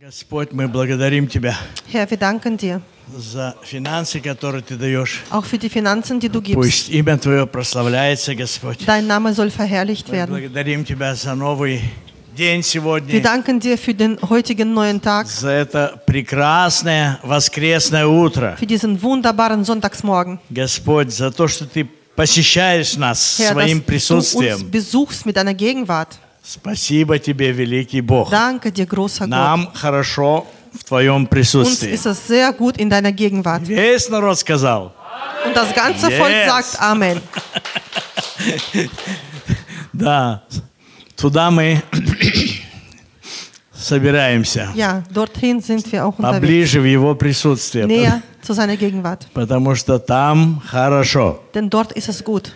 Господь, мы благодарим Тебя Herr, wir danken dir за финансы, которые Ты даешь. auch für die Finanzen, die du gibst. Пусть имя Твое прославляется, Господь. Dein Name soll verherrlicht Мы werden. благодарим Тебя за новый день Wir сегодня, danken dir für den heutigen neuen Tag, за это прекрасное воскресное утро. für diesen wunderbaren Sonntagsmorgen. Господь, за то, что Ты посещаешь нас Herr, своим dass du uns присутствием. besuchst mit deiner Gegenwart. Спасибо Тебе, великий Бог. Danke dir, großer Gott. Нам хорошо в Твоем Uns присутствии. ist es sehr gut in deiner Gegenwart. Весь народ сказал. Und das ganze Yes. Volk sagt Amen. Да, туда мы собираемся, Ja, dorthin sind wir auch unterwegs. поближе в Его присутствие, Näher zu seiner Gegenwart. потому что там хорошо. Denn dort ist es gut.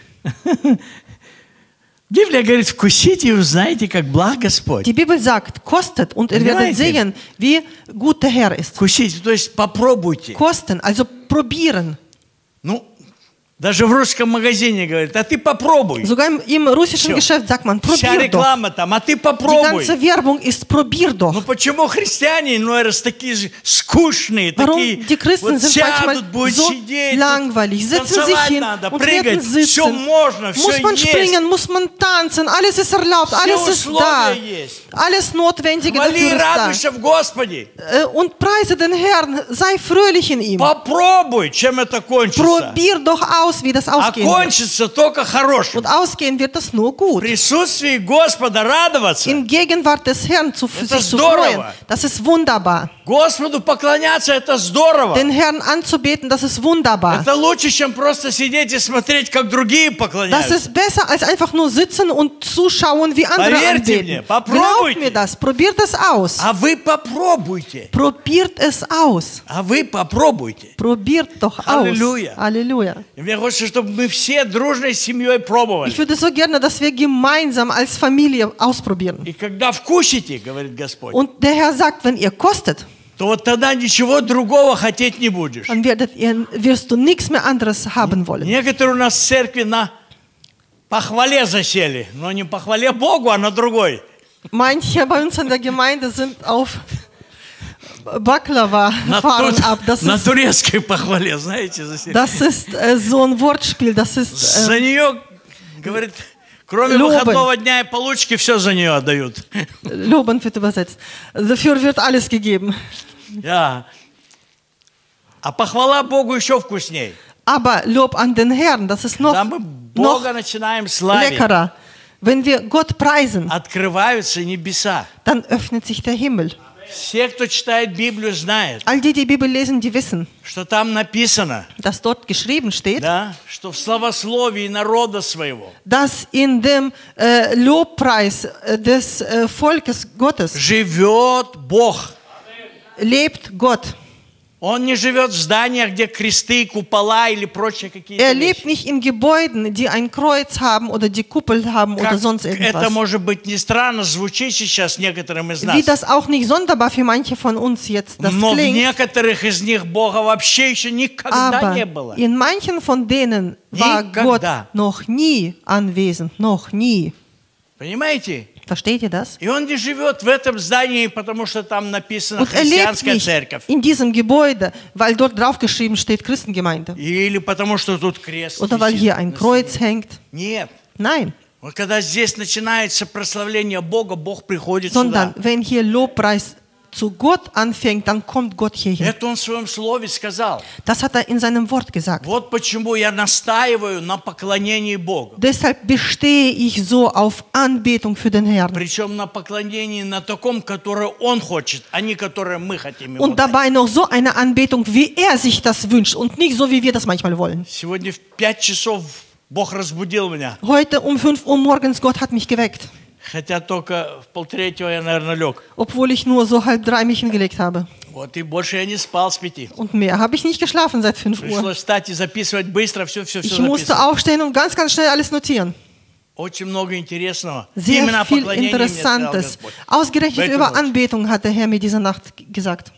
Библия говорит, вкусите и узнаете, как благ Господь. Die Bibel sagt, kostet und ihr werdet sehen, wie gut der Herr ist. Вкусите, то есть попробуйте. Kosten, also probieren. Ну, даже в русском магазине говорит, а ты попробуй. Sogar im russischen Всё. Geschäft sagt man, Вся probier doch. реклама там, а ты Die попробуй. ganze Werbung ist, probier Ну doch. почему христиане иной раз такие же скучные, Warum такие die Christen вот sind manchmal сядут, будут so сидеть, langweilig, setzen sich танцевать hin надо, und прыгать, werden все sitzen. можно, все Muss man есть. springen, muss man tanzen, alles ist erlaubt, Все alles ist da. условия есть. Alles Notwendige Хвали и dafür ist da. радуйся в Господе. Und preise den Herrn, sei fröhlich in ihm. Попробуй, чем это кончится. Probier doch aus, wie das А ausgehen wird. кончится только хорошим. Und ausgehen wird das nur В gut. присутствии Господа радоваться. In Gegenwart des Herrn sich zu здорово. freuen, das ist wunderbar. Господу поклоняться, это здорово. Den Herrn anzubeten, das ist wunderbar. Это лучше, чем просто сидеть и смотреть, как другие Das поклоняются. ist besser, als einfach nur sitzen und zuschauen, wie andere Поверьте мне, anbeten. попробуйте. Glaubt mir das, probiert es aus. А вы попробуйте. Probiert es aus. А вы попробуйте. Probiert doch aus. Halleluja. Halleluja. И мне хочется, чтобы мы все дружной семьей пробовали. Ich würde so gerne, dass wir gemeinsam als Familie ausprobieren. И когда вкусите, говорит Господь, Und der Herr sagt, wenn ihr kostet, то вот тогда ничего другого хотеть не будешь. dann wirst du nichts mehr anderes haben wollen. Некоторые у нас в церкви на похвале засели. Но не похвале Богу, а на другой. Manche bei uns in der Gemeinde sind auf Baklava На, fahren ab. на турецкой похвале, знаете, засели. Das ist so ein Wortspiel. Das ist За нее, говорит, кроме Loben. выходного дня и получки, все за нее отдают. Loben wird übersetzt. Dafür wird alles gegeben. Ja. А похвала Богу еще вкусней. Aber Lob an den Herrn, das ist Когда noch мы Бога начинаем славить, leckerer. Wenn wir Gott preisen, открываются небеса. dann öffnet sich der Himmel. Все, кто читает Библию, знают, All die, die Bibel lesen, die wissen, что там написано, dass dort geschrieben steht, да, что в славословии народа своего dass in dem Lobpreis des Volkes Gottes живет Бог. lebt Gott. Он не живет в зданиях, где кресты, купола или прочие какие-то Er lebt вещи. nicht in Gebäuden, die ein Kreuz haben oder die Kuppel haben oder Как sonst это, irgendwas. может быть, не странно звучит сейчас некоторым из Wie нас. das auch nicht sonderbar für manche von uns jetzt das Но в klingt, некоторых из них Бога вообще еще никогда не aber было. in manchen von denen war Gott Никогда. noch nie anwesend, noch nie. Понимаете? Versteht ihr das? И он не живет в этом здании, потому что там написано Und er lebt христианская nicht церковь. in diesem Gebäude, weil dort draufgeschrieben steht Christengemeinde. Или потому что тут крест. Oder weil висит hier ein на Kreuz стене. hängt. Нет. Nein, Вот когда здесь начинается прославление Бога, Бог приходит сюда. sondern wenn hier Lobpreis zu Gott anfängt, dann kommt Gott hierhin. Это он в своем слове сказал. Das hat er in seinem Wort gesagt. Вот почему я настаиваю на поклонении Богу. Deshalb bestehe ich so auf Anbetung für den Herrn. Причем на поклонении на таком, которое Он хочет, а не которое мы хотим Ему Und дать. dabei noch so eine Anbetung, wie er sich das wünscht und nicht so, wie wir das manchmal wollen. Сегодня в 5 часов Бог разбудил меня. Heute um 5 Uhr morgens, Gott hat mich geweckt, Хотя только в 2:30 я, наверное, лег. obwohl ich nur so 2:30 mich hingelegt habe. Вот и больше я не спал с 5. Und mehr habe ich nicht geschlafen seit 5 Uhr. Пришлось встать и записывать быстро, все Ich musste aufstehen und ganz, ganz schnell alles notieren. Очень много интересного. Sehr Именно о viel поклонении мне сказал Interessantes. Господь. Ausgerechnet Welche über Nacht? Anbetung hat der Herr mir diese Nacht gesagt.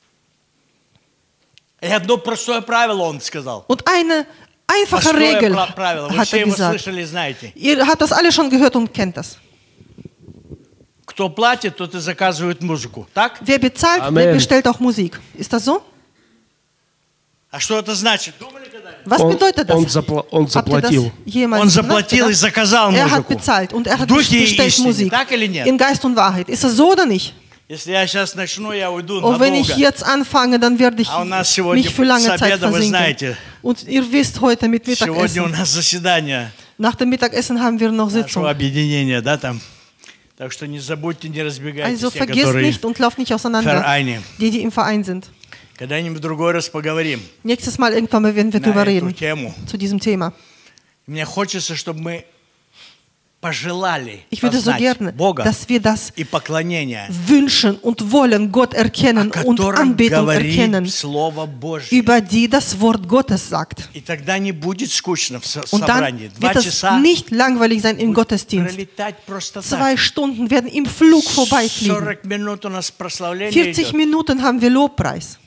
И одно простое правило Он сказал. Und eine einfache Простое Regel правило. Вы hat все er его gesagt. слышали, знаете. Ihr habt das alle schon gehört und kennt das. кто платит, тот и заказывает музыку. Так? Wer bezahlt, der Amen. bestellt auch Musik. Ist das so? А что это значит? Думали когда-нибудь? Was bedeutet das? Он Habt ihr das заплатил. jemals Он gemacht, заплатил и oder? заказал Er hat музыку. bezahlt und er hat В духе и bestellt истине, Musik. так или нет? In Geist und Wahrheit. Ist das so oder nicht? Если я сейчас начну, я уйду Und wenn ich надолго. jetzt anfange, dann werde ich А у нас сегодня mich für lange с Zeit обеда, вы versinken. знаете, Und ihr wisst, heute mit сегодня у Mittagessen. нас заседание Nach dem Mittagessen haben wir noch нашего Sitzung. объединения, да, там. Так что не забудьте, не разбегайтесь, Also те, vergesst которые nicht und lauft nicht в auseinander, Vereine. die im Verein sind. Когда-нибудь в другой раз поговорим Nächstes Mal irgendwann mal werden wir на drüber эту reden, тему. zu diesem Thema. Мне хочется, чтобы мы пожелали Ich würde so познать gerne, Бога dass wir das и поклонение, wünschen und wollen, Gott о erkennen und котором Anbetung erkennen, говорит Слово Божье. über die das Wort Gottes sagt. И тогда не будет скучно в Und dann собрании. 2 wird es часа nicht langweilig sein im Gottesdienst. пролетать просто 2 так. Stunden werden im Flug vorbeifliegen. 40 минут у нас прославление 40 идет. Minuten haben wir Lobpreis.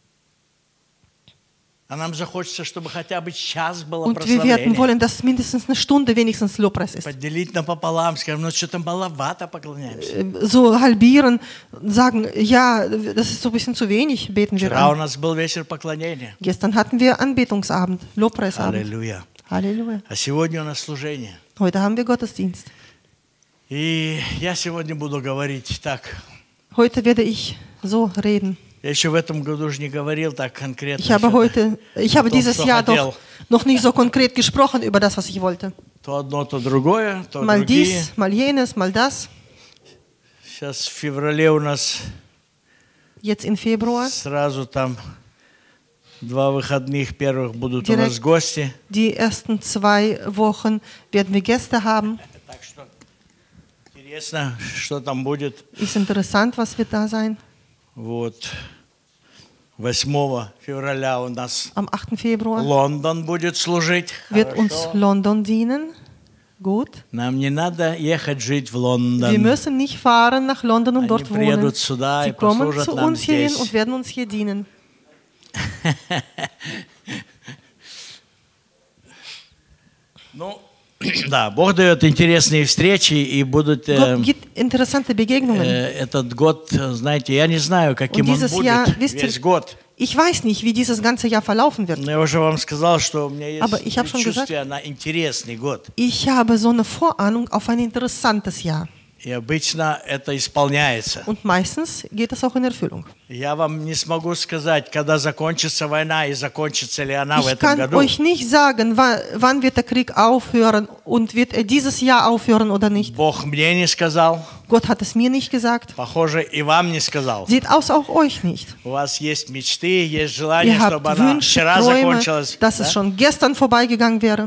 А нам захочется, чтобы хотя бы час было Und wir werden прославление. wollen, dass mindestens eine Stunde wenigstens Lobpreis ist. Поделить напополам, скажем, ну что-то маловато поклоняемся. So halbieren, sagen, ja, das ist so ein bisschen zu wenig, beten wir Вчера у an. нас был вечер поклонения. Gestern hatten wir Anbetungsabend, Lobpreisabend. Аллилуйя. Halleluja. А сегодня у нас служение. Heute haben wir Gottesdienst. И я сегодня буду говорить так. Heute werde ich so reden. Я еще в этом году уже не говорил так конкретно. Ich habe том, dieses что Jahr хотел. doch noch nicht so konkret gesprochen über das, was ich wollte. То одно, то другое, то Mal другие. dies, mal jenes, mal das. Сейчас в феврале у нас Jetzt im Februar. сразу там 2 выходных первых будут у нас Direkt. гости. Die ersten 2 Wochen werden wir Gäste haben. Так что интересно, что там будет. Ist interessant, was wird da sein. Вот 8 февраля у нас Am 8. Februar Лондон будет служить. wird uns Хорошо. London dienen. Gut. Нам не надо ехать жить в Wir Лондон. müssen nicht fahren nach London und Они dort wohnen. приедут сюда Sie и kommen послужат zu нам uns hierhin здесь. und werden uns hier dienen. Ну, да, Бог дает интересные встречи, и будут Gott gibt interessante Begegnungen. этот год, знаете, я не знаю, каким Und он dieses будет Jahr, wisst ihr, весь год. Ich weiß nicht, wie dieses ganze Jahr verlaufen wird. Но я уже вам сказал, что у меня есть Aber ich habe schon предчувствие на интересный год. Ich habe so eine Vorahnung auf ein interessantes Jahr. И обычно это исполняется. Und meistens geht es auch in Erfüllung. Я вам не смогу сказать, когда закончится война и закончится ли она в Ich этом kann году. euch nicht sagen, wann wird der Krieg aufhören und wird er dieses Jahr aufhören oder nicht. Бог мне не сказал, Gott hat es mir nicht gesagt. похоже, и вам не сказал. Sieht aus, auch euch nicht. У вас есть мечты, есть желание, Ihr чтобы habt она Wünsche, вчера Träume, закончилась. dass да? es schon gestern vorbeigegangen wäre.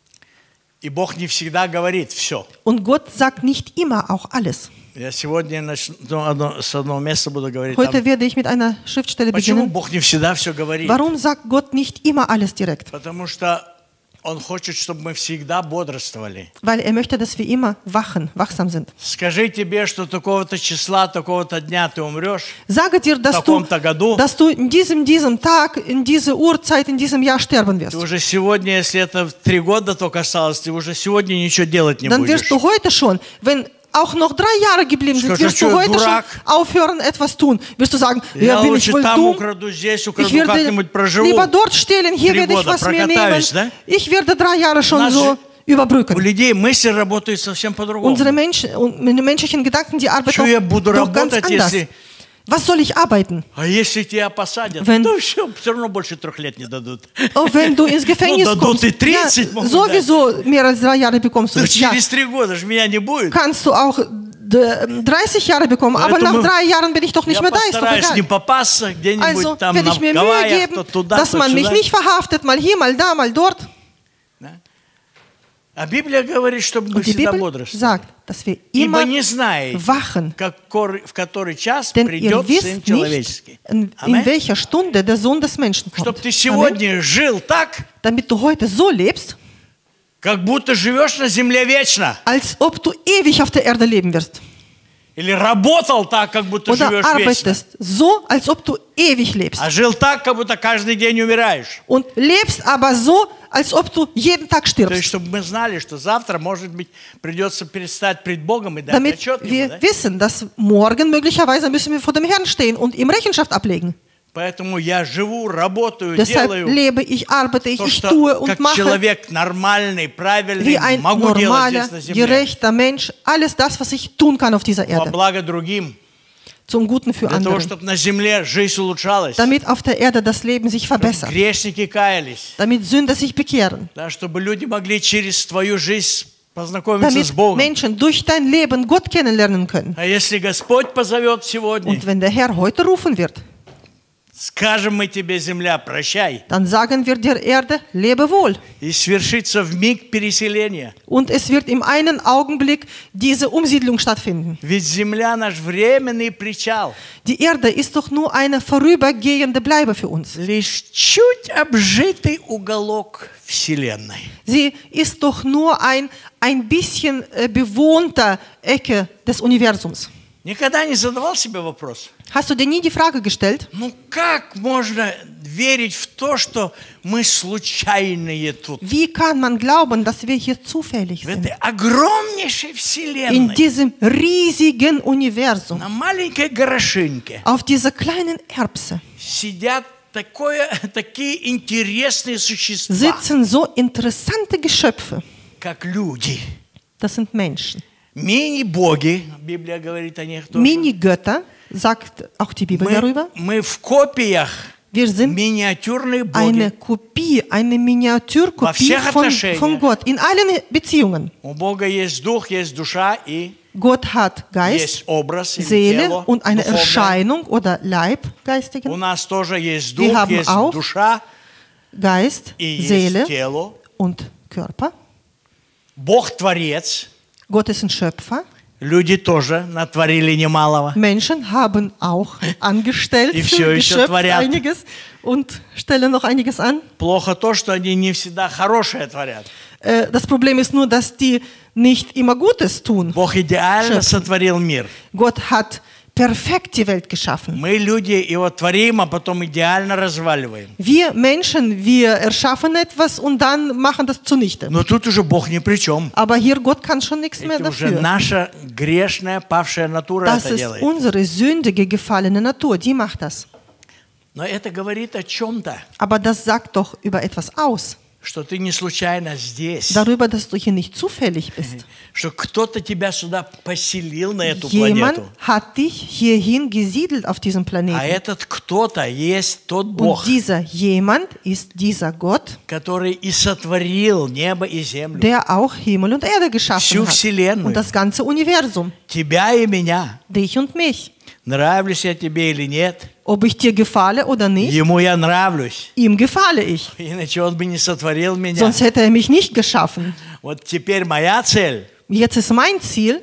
И Бог не всегда говорит все. Und Gott sagt nicht immer auch alles. Я сегодня начну, с одного места буду говорить. Heute Там, werde ich mit einer Schriftstelle почему beginnen. Бог не всегда все говорит? Warum sagt Gott nicht immer alles direkt? Потому что Он хочет, чтобы мы всегда бодрствовали. Weil er möchte, dass wir immer wachsam sind. Скажи тебе, что такого-то числа, такого-то дня ты умрешь. Sage dir, В таком-то году. dass du in diesem Tag, in dieser Uhrzeit, in diesem Jahr sterben wirst. Ты уже сегодня, если это 3 года только осталось, ты уже сегодня ничего делать не Dann будешь. wirst du heute schon, wenn auch noch 3 Jahre geblieben sind, Скажи, wirst что du я heute schon дурак. aufhören, etwas tun. Wirst du sagen, Я ja, bin ich лучше wohl там dumm? украду, здесь Ich украду, werde как-нибудь проживу. lieber dort stehlen, hier 3 werde ich года was mir nehmen. прокатаюсь, да? Ich werde 3 Jahre schon Нас so же- überbrücken. У людей мысли работают совсем по-другому. Unsere menschlichen Gedanken, die arbeiten Что я буду doch ganz работать, anders. если... Was soll ich arbeiten? А если тебя посадят, Wenn- то все равно больше 3 лет не дадут. Oh, wenn du ins Gefängnis Ну, kommst, дадут и 30 могут sowieso mehr als 3 Jahre bekommst du. Но Ja, через 3 года же меня не будет. kannst du auch 30 Jahre bekommen, aber Поэтому nach 3 Jahren bin ich doch nicht Я mehr da, ist doch постараюсь не egal. попасться где-нибудь Also там werde на ich mir Mühe Гавайях, geben, то туда, dass то man mich сюда. nicht verhaftet, mal hier, mal da, mal dort. А Библия говорит, чтобы мы Und die всегда Bibel бодрствовали. sagt, dass wir Ибо immer не знаете, wachen, в который час denn ihr придет Сын wisst nicht, Человеческий. in Аминь. welcher Stunde der Sohn des Menschen Чтоб kommt. ты Amen. сегодня жил так, Damit du heute so lebst, как будто живешь на земле вечно. als ob du ewig auf der Erde leben wirst. Или работал так, как будто oder живешь вечно. arbeitest so, als ob du ewig lebst. А жил так, как будто каждый день умираешь. Und lebst aber so, als ob du jeden Tag То есть, stirbst. чтобы мы знали, что завтра, может быть, придется предстать пред Богом и дать Damit отчет Ему, wir да? wissen, dass morgen möglicherweise müssen wir vor dem Herrn stehen und ihm Rechenschaft ablegen. Поэтому я живу, работаю, Deshalb делаю lebe ich, arbeite ich, то, ich что tue und как mache человек нормальный, правильный, wie ein могу делать normaler, здесь на земле. gerechter Mensch alles das, was ich tun kann auf dieser Во Erde, благо другим. zum Guten für Для того, andere. чтобы на земле жизнь улучшалась. Damit auf der Erde das Leben sich Чтобы verbessert, грешники каялись. damit Sünder sich bekehren, Да, чтобы люди могли через твою жизнь познакомиться с damit Богом. Menschen durch dein Leben Gott kennenlernen können. А если Господь позовет сегодня, Und wenn der Herr heute rufen wird, скажем мы тебе, земля, прощай. dann sagen wir der Erde, lebe wohl. И свершится в миг переселения. Und es wird in einem Augenblick diese Umsiedlung stattfinden. Ведь земля наш временный причал. Die Erde ist doch nur eine vorübergehende Bleibe für uns. Лишь чуть обжитый уголок Вселенной. Sie ist doch nur ein bisschen bewohnter Ecke des Universums. Никогда не задавал себе вопрос? Hast du dir nie die Frage gestellt, Ну как можно верить в то, что мы случайные тут? wie kann man glauben, dass wir hier zufällig В sind? этой огромнейшей In Вселенной. diesem riesigen Universum, На маленькой горошинке auf dieser kleinen Erbse, сидят такие интересные существа, sitzen so interessante Geschöpfe. как люди. Das sind Menschen. Мини-боги, Библия говорит о них тоже. Mini-Götter, sagt auch die Bibel darüber. Мы в копиях Wir sind миниатюрные eine боги. Kopie, eine Во Miniaturkopie всех отношениях. von Gott. In allen Beziehungen. У Бога есть дух, есть душа и Gott hat Geist, есть образ или Seele тело und eine духовное. Erscheinung oder Leib, У geistigen. нас тоже есть Wir дух, haben есть auch душа Geist, и есть Seele тело. und Körper. Бог Творец. Gott ist ein Schöpfer. Люди тоже натворили немалого. Menschen haben auch angestellt, Die все еще geschöpft творят. einiges und stellen noch einiges an. Плохо то, что они не всегда хорошее творят. Das Problem ist nur, dass die nicht immer Gutes tun. Бог идеально Schöpfen. сотворил мир. Gott hat perfekt die Welt geschaffen. Мы, люди, его творим, а потом идеально разваливаем. Wir Menschen, wir erschaffen etwas und dann machen das zunichte. Но тут уже Бог ни при чем. Aber hier, Gott kann schon nichts mehr Это уже dafür. наша грешная, павшая натура Das это ist делает. unsere sündige, gefallene Natur, die macht das. Но это говорит о чем-то, Aber das sagt doch über etwas aus. что ты не случайно здесь, Darüber, dass du hier nicht zufällig bist. что кто-то тебя сюда поселил на эту Jemand планету. hat dich hierhin gesiedelt auf diesem А Planeten. этот кто-то есть тот Und Бог, dieser jemand ist dieser Gott, который и сотворил небо и землю, der auch Himmel und Erde geschaffen всю hat. Вселенную, Und das ganze Universum, тебя и меня. dich und mich. Нравлюсь я тебе или нет, Ob ich dir gefalle oder nicht, ему я нравлюсь. ihm gefalle ich. Иначе он бы не сотворил меня. Sonst hätte er mich nicht geschaffen. Вот теперь моя цель Jetzt ist mein Ziel,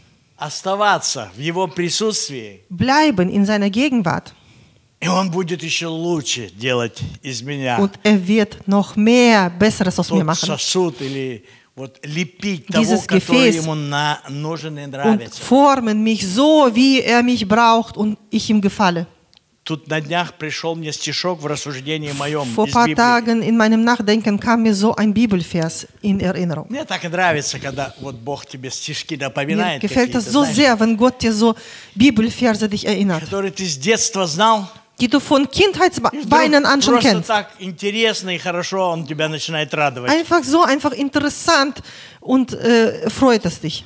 оставаться в его присутствии, bleiben in seiner Gegenwart. и он будет еще лучше делать из меня Und er wird noch mehr Besseres aus mir тот machen. сосуд или вот лепить Dieses того, который Gefäß. ему нужен и Und нравится. formen mich so, wie er mich braucht und ich ihm gefalle. Тут на днях пришел мне стишок в рассуждении моем Vor ein из paar Библии. Tagen in meinem Nachdenken kam mir so ein Bibelvers in Erinnerung. Мне так и нравится, когда вот Бог тебе стишки Mir напоминает, gefällt das какие-то, so знаешь, sehr, wenn Gott dir so Bibelverse dich erinnert, которые ты с детства знал. die du von И вдруг Kindheitsbeinen an schon просто kennst. так интересно и хорошо он тебя начинает радовать. Einfach so, einfach interessant und freut es dich.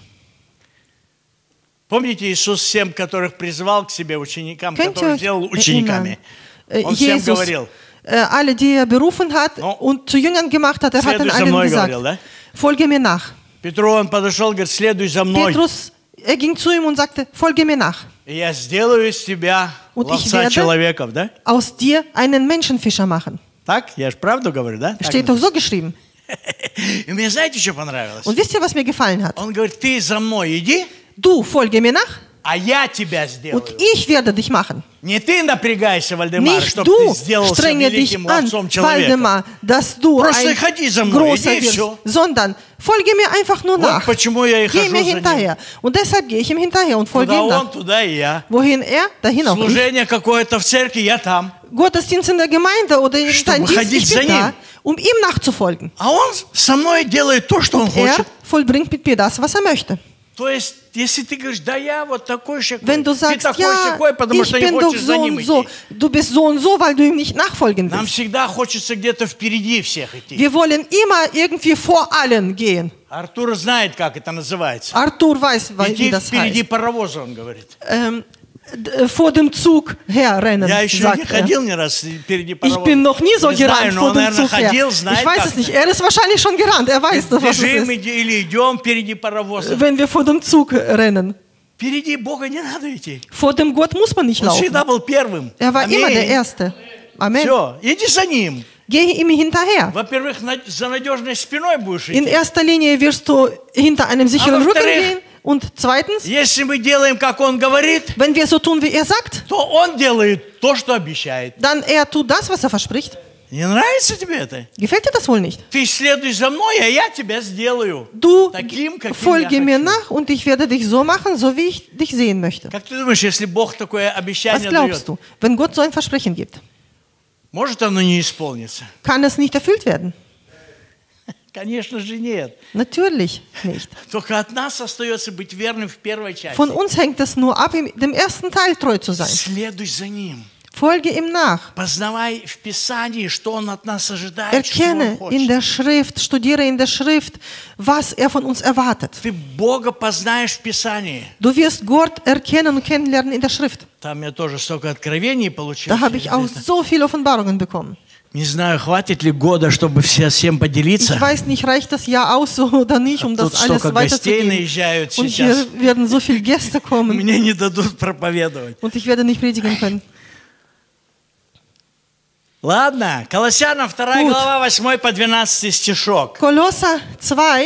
Помните Иисус 7, которых призывал к себе ученикам, Könnt ihr которых euch сделал erinnern? учениками? Он всем Jesus, говорил, alle, die er berufen hat No. und zu Jüngern gemacht hat, er hat следуй den за allen мной, gesagt, говорил, да? folge mir nach. Петру он подошел, говорит, следуй за мной, Petrus, er ging zu ihm und sagte, folge mir nach. и я сделаю из тебя Und ich ловца werde- человеков, да? Aus dir einen Menschenfischer machen. Так? Я же правду говорю, да? Так Steht doch so geschrieben. И мне знаете, что понравилось? Und wisst ihr, was mir gefallen hat? Он говорит, ты за мной иди, Du, folge mir nach, а я тебя und сделаю. ich werde dich machen. Не ты напрягайся, Вальдемар, Nicht чтобы ты du сделался strenge dich великим an, молодцом человека. Waldemar, dass du Просто ein ходи за мной, großer иди, wirst, все. sondern folge mir einfach nur Вот nach. почему я и Geh хожу mir за ним. hinterher. Und deshalb gehe ich ihm hinterher und folge Куда ihm nach. он, туда и я. Wohin er, dahin auch ich. Служение какое-то в церкви, я там. Gottesdienst in der Gemeinde oder in Чтобы deinem Dienst, ходить ich за bin ним. da, um ihm nachzufolgen. А он со мной делает то, что он Er хочет. vollbringt mit mir das, was er möchte. То есть, если ты говоришь, да я вот такой щекой, Wenn du ты sagst, такой ja, щекой, потому ich что не bin doch хочешь за so ним und so, идти. du bist so und so, weil du ihm nicht nachfolgen Нам willst. всегда хочется где-то впереди всех идти. Wir wollen immer irgendwie vor allen gehen. Артур знает, как это называется. Arthur weiß, wie Иди das впереди heißt. паровоза, он говорит. Vor dem Zug herrennen, Я еще не sagt er. ходил ни раз впереди Ich паровоза. bin noch nie so Не знаю, gerannt но vor он, dem наверное, Zug her. ходил, знает, Ich weiß как es nicht. это. Er ist wahrscheinlich schon gerannt. Er weiß, was es Бежим ist, или идем впереди паровоза. wenn wir vor dem Zug rennen. Впереди Бога не надо идти. Vor dem Gott muss man nicht Он laufen. всегда был первым. Er war immer der Аминь. Erste. Amen. Все, иди за ним. Gehe ihm hinterher. Во-первых, за надежной спиной будешь In идти. erster Linie wirst du hinter einem sicheren Aber Rücken во-вторых, gehen. Und zweitens, Если мы делаем, как он говорит, wenn wir so tun, wie er sagt, то он делает то, что обещает. dann er tut das, was er verspricht. Не нравится тебе это? Gefällt dir das wohl nicht? Ты следуй за мной, а я тебя сделаю. Du Таким, каким folge я mir хочу. nach und ich werde dich so machen, so wie ich dich sehen möchte. Как ты думаешь, если Бог такое Was обещание glaubst дает, du, wenn Gott so ein Versprechen gibt? может оно не исполниться? Kann es nicht erfüllt werden? Конечно же нет. Natürlich nicht. Только от нас остается быть верным в первой части. Von uns hängt es nur ab, dem ersten Teil treu zu sein. Следуй за ним. Folge ihm nach. Познавай в Писании, что он от нас ожидает, что он Erkenne in хочет. der Schrift, studiere in der Schrift, was er von uns erwartet. Ты Бога познаешь в Писании. Du wirst Gott erkennen und kennenlernen in der Schrift. Там я тоже столько откровений получил. Da habe ich auch so viele Offenbarungen bekommen. Не знаю, хватит ли года, чтобы всем поделиться. Ich weiß nicht, reicht das Jahr aus oder nicht, um Тут das alles столько гостей weiterzugeben. наезжают Und сейчас. hier werden so viele Gäste kommen Мне не дадут проповедовать. und ich werde nicht predigen können. Ладно, Колоссянам 2 Gut. глава 8 по 12 стишок. Kolosser 2,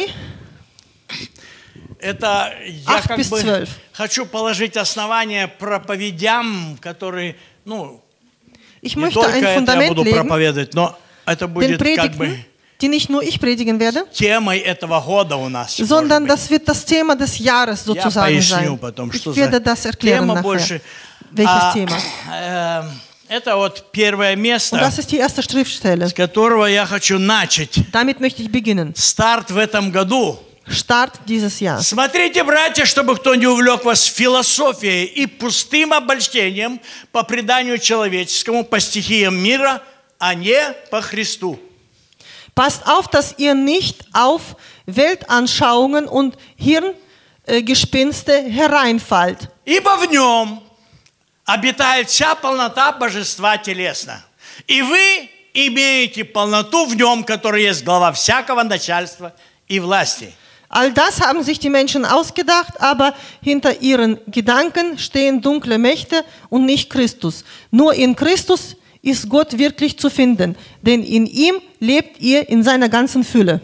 Это я 8 как bis бы 12. хочу положить основание проповедям, которые, ну, ich не möchte только ein это я Fundament буду legen, проповедовать, но это den будет как бы Predigten, die nicht nur ich predigen werde, темой этого года у нас. sondern может быть. das wird das Thema des Jahres Я sozusagen поясню sein. потом, что Ich за werde das erklären тема nachher, больше. welches Thema. Это вот первое Und место, das ist die erste Schriftstelle. с которого я хочу начать. Damit möchte ich beginnen. Старт в этом году. Start dieses Jahr. Смотрите, братья, чтобы кто не увлек вас философией и пустым обольщением по преданию человеческому, по стихиям мира, а не по Христу. Passt auf, dass ihr nicht auf Weltanschauungen und Hirngespinste hereinfallt. Ибо в нем обитает вся полнота божества телесно. И вы имеете полноту в нем, который есть глава всякого начальства и власти. All das haben sich die Menschen ausgedacht, aber hinter ihren Gedanken stehen dunkle Mächte und nicht Christus. Nur in Christus ist Gott wirklich zu finden, denn in ihm lebt ihr in seiner ganzen Fülle.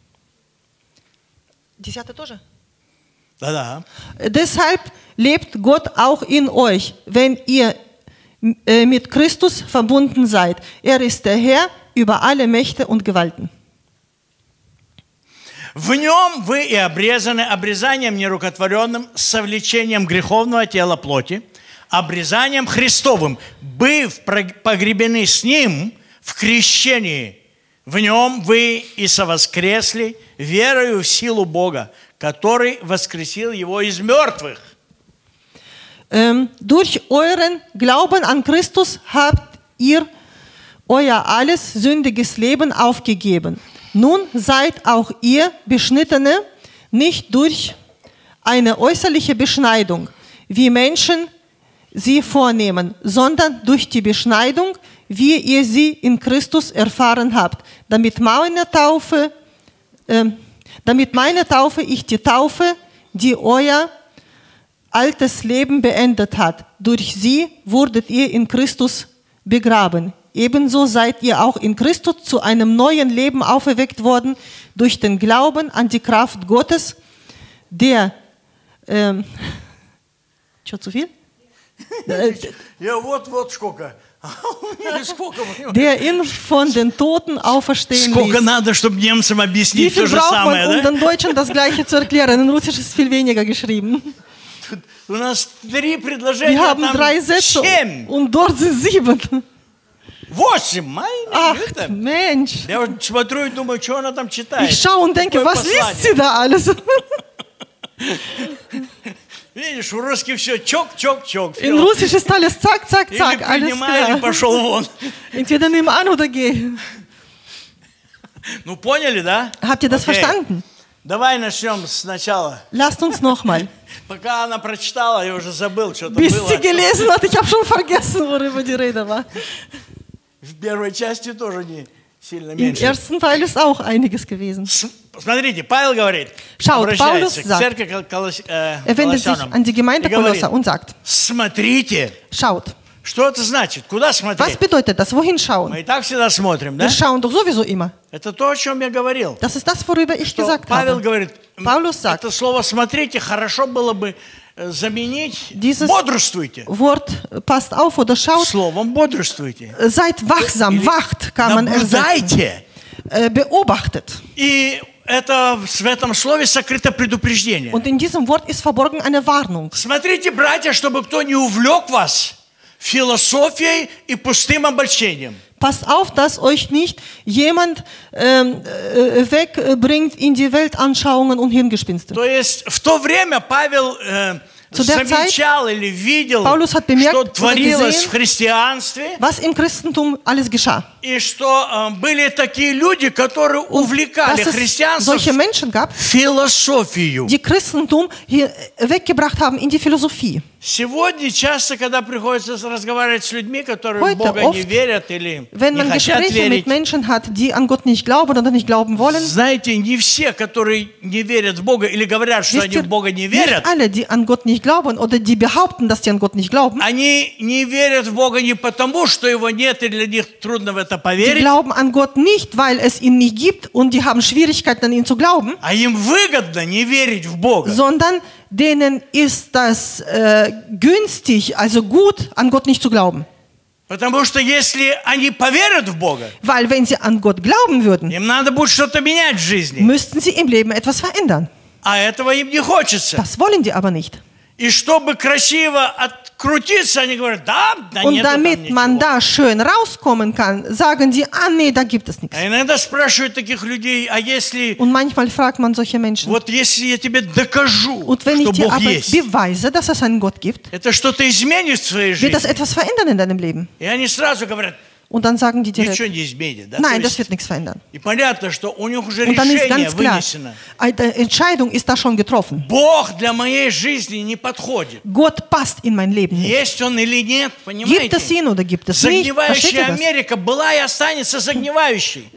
Да-да. Deshalb lebt Gott auch in euch, wenn ihr mit Christus verbunden seid. Er ist der Herr über alle Mächte und Gewalten. В нем вы и обрезаны обрезанием нерукотворенным, совлечением греховного тела плоти, обрезанием Христовым, быв погребены с Ним в крещении. В нем вы и совоскресли верою в силу Бога, который воскресил Его из мертвых. Durch euren Glauben an Christus habt ihr euer alles sündiges Leben aufgegeben. Nun seid auch ihr Beschnittene nicht durch eine äußerliche Beschneidung, wie Menschen sie vornehmen, sondern durch die Beschneidung, wie ihr sie in Christus erfahren habt, damit meine Taufe ich die Taufe, die euer altes Leben beendet hat. Durch sie wurdet ihr in Christus begraben. Ebenso seid ihr auch in Christus zu einem neuen Leben auferweckt worden durch den Glauben an die Kraft Gottes, der Что, zu viel? Я вот сколько. А у меня сколько? Der ihn von den Toten auferstehen Сколько ließ. надо, чтобы немцам Wie объяснить viel то же braucht самое, man, um да? den Deutschen das Gleiche zu erklären? In Russisch ist viel weniger geschrieben. Тут у нас 3 Wir предложения, haben там 3 Sätze 7. und dort sind 7. 8, meine Ach, Güte. Mensch. Я вот смотрю и думаю, что она там читает. Ich schaue und denke, Какое was liest послание? sie da alles? Видишь, в русский все чок-чок-чок. In Russisch ist alles zack, zack, Или zack, alles принимай, или klar. пошел вон. Entweder nimm an oder geh. Ну, поняли, да? Habt ihr das Окей. verstanden? Давай начнем сначала. Lasst uns nochmal. Пока она прочитала, я уже забыл, что там Bis было. sie gelesen hat, ich habe schon vergessen, worüber die Rede war. В первой части тоже не сильно Im меньше. ersten Teil ist auch einiges gewesen. Смотрите, Павел говорит, Schaut, обращается Paulus к sagt, церкви Er wendet sich Колоссянам an die Gemeinde и говорит, Kolosser und sagt, смотрите, schaut, что это значит, куда was смотреть? bedeutet das? Wohin schauen? Мы и так всегда смотрим, да? Wir schauen doch sowieso immer. Это то, о чем я говорил. Das ist das, worüber ich Что gesagt Павел habe. говорит, Paulus sagt, это слово «смотрите» хорошо было бы заменить Dieses «бодрствуйте». Wort passt auf oder schaut, Словом «бодрствуйте». seid wachsam, Или wacht kann man ersetzen. наблюдайте. Beobachtet. И это, в этом слове сокрыто предупреждение. Und in diesem Wort ist verborgen eine Warnung. Смотрите, братья, чтобы кто не увлек вас философией и пустым обольщением. Passt auf, dass euch nicht jemand wegbringt in die Weltanschauungen und Hirngespinste. То есть в то время Павел Zu der замечал или видел, Paulus hat bemerkt что oder творилось gesehen, в христианстве, Was im Christentum alles geschah. и что были такие люди, которые увлекали Dass es христианство solche Menschen gab, в философию. die Christentum hier weggebracht haben in die Philosophie. Сегодня часто, когда приходится разговаривать с людьми, которые в Heute Бога не oft, верят или Wenn не man хотят Gespräche mit верить, Menschen hat, die an Gott nicht glauben oder nicht glauben wollen, знаете, не все, которые не верят в Бога или говорят, что wisst они ihr, в Бога не nicht верят, alle, die an Gott nicht glauben oder die behaupten, dass sie an Gott nicht glauben, они не верят в Бога не потому, что Его нет, и для них трудно в это die поверить, glauben an Gott nicht, weil es ihn nicht gibt und die haben Schwierigkeiten an ihn zu glauben, а им выгодно не верить в Бога. sondern denen ist das günstig, also gut, an Gott nicht zu glauben. Потому что если они поверят в Бога, Weil wenn sie an Gott glauben würden, им надо будет что-то менять в жизни, müssten sie im Leben etwas verändern. а этого им не хочется. Das wollen die aber nicht. И чтобы красиво открутиться, они говорят, да Und нету там damit man ничего. da schön rauskommen kann, sagen die, nee, da gibt es nichts. А иногда спрашивают таких людей, а если, Und manchmal fragt man solche Menschen, вот если я тебе докажу, und wenn ich что dir Бог aber есть, beweise, dass es einen Gott gibt, это что-то изменит в своей wird das жизни? etwas verändern in deinem Leben. И они сразу говорят, Und dann sagen die direkt, ничего не изменит. Да? nein, То das есть, wird nichts verändern. и понятно, что у них уже Und dann ist решение ganz klar, вынесено. eine Entscheidung ist da schon getroffen. Бог для моей жизни не подходит. Gott passt in mein Leben nicht. Есть он или нет, Gibt es понимаете? ihn oder gibt es nicht? Versteht Загнивающая ihr das? Америка была и останется загнивающей.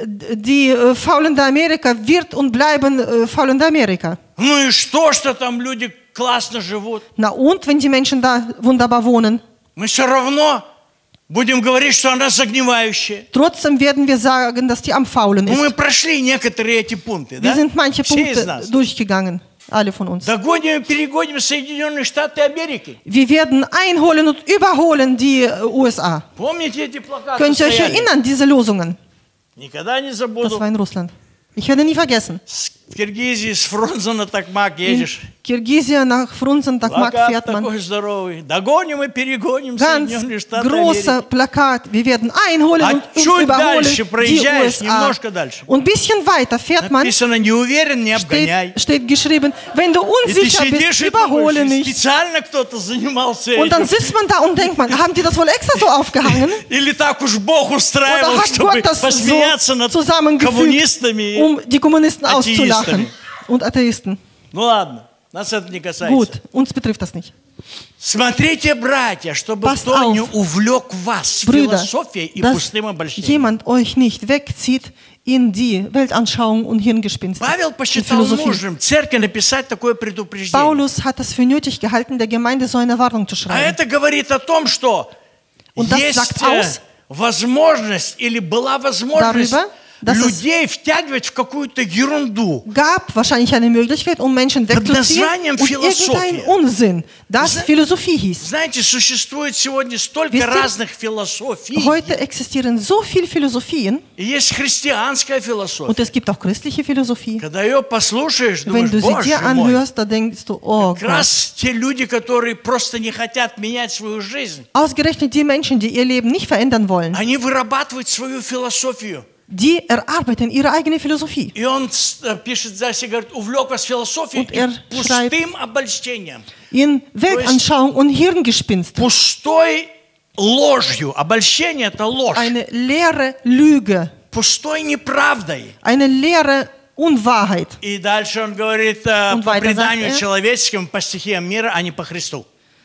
Die faulende Amerika wird und bleiben faulende Amerika. Ну и что там люди классно живут? Na und, wenn die Menschen da wunderbar wohnen? Мы все равно будем говорить, что она загнивающая. Trotzdem werden wir sagen, dass die am Faulen Ну, мы ist. прошли некоторые эти пункты, Wir да? sind manche Все из Punkte нас. durchgegangen, alle von uns. Догоним и перегоним Соединенные Штаты Америки. Wir werden einholen und überholen die USA. Помните эти плакаты Könnt ihr euch стояли? erinnern, diese Losungen? Никогда не Das забуду. war in Russland. Ich werde nie vergessen. В Киргизии с Фрунзе на Токмак In едешь. Kirgisien nach Frunzen-Takmak Плакат fährt man. такой здоровый. Догоним и перегоним Ganz Соединенные Штаты großer Америки. Plakat. Wir werden einholen А und чуть überholen дальше die проезжаешь, USA. немножко дальше. Und ein bisschen weiter fährt man, Написано, не уверен, не обгоняй. steht geschrieben, wenn du И ты unsicher bist, сидишь и überhole думаешь, nicht. специально кто-то занимался Und dann этим. sitzt man da und denkt man, haben die das wohl extra so aufgehangen? Или так уж Бог устраивал, Oder hat чтобы Gott das посмеяться so над zusammengefügt, коммунистами. um die Kommunisten Atheisten. auszulachen? Und Atheisten. Ну ладно, нас это не касается. Gut, uns betrifft das nicht. Смотрите, братья, чтобы Passt кто auf, не увлек вас Brüder, философией и dass пустым обольщением. jemand euch nicht wegzieht in die Weltanschauung und Hirngespinste. Павел und посчитал Philosophie. нужным церкви написать такое предупреждение. Paulus hat es für nötig gehalten, der Gemeinde so eine Warnung zu А schreiben. это говорит о том, что Und das есть sagt aus, возможность или была возможность darüber, dass людей втягивать в какую-то ерунду. gab wahrscheinlich eine Möglichkeit, um Menschen wegzuziehen названием und irgendeinen Philosophia. Unsinn, das Philosophie hieß. Знаете, существует сегодня столько Wisst ihr, разных философий. Heute existieren so viele Philosophien И есть христианская und философия. es gibt auch christliche Philosophie. Когда ее послушаешь, Wenn думаешь, du sie Боже dir мой, anhörst, da denkst du, oh как Gott. раз те люди, которые просто не хотят менять свою жизнь, Ausgerechnet die Menschen, die ihr Leben nicht verändern wollen, они вырабатывают свою философию. die erarbeiten ihre eigene Philosophie. И он пишет здесь и говорит, увлек вас философией Und er и пустым обольщением. In Weltanschauung und Hirngespinst. Пустой ложью. Обольщение – это ложь. Eine leere Lüge. Пустой неправдой. Eine leere Unwahrheit. И дальше он говорит по weiter преданию sagt er, человеческому, по стихиям мира, а не по Христу.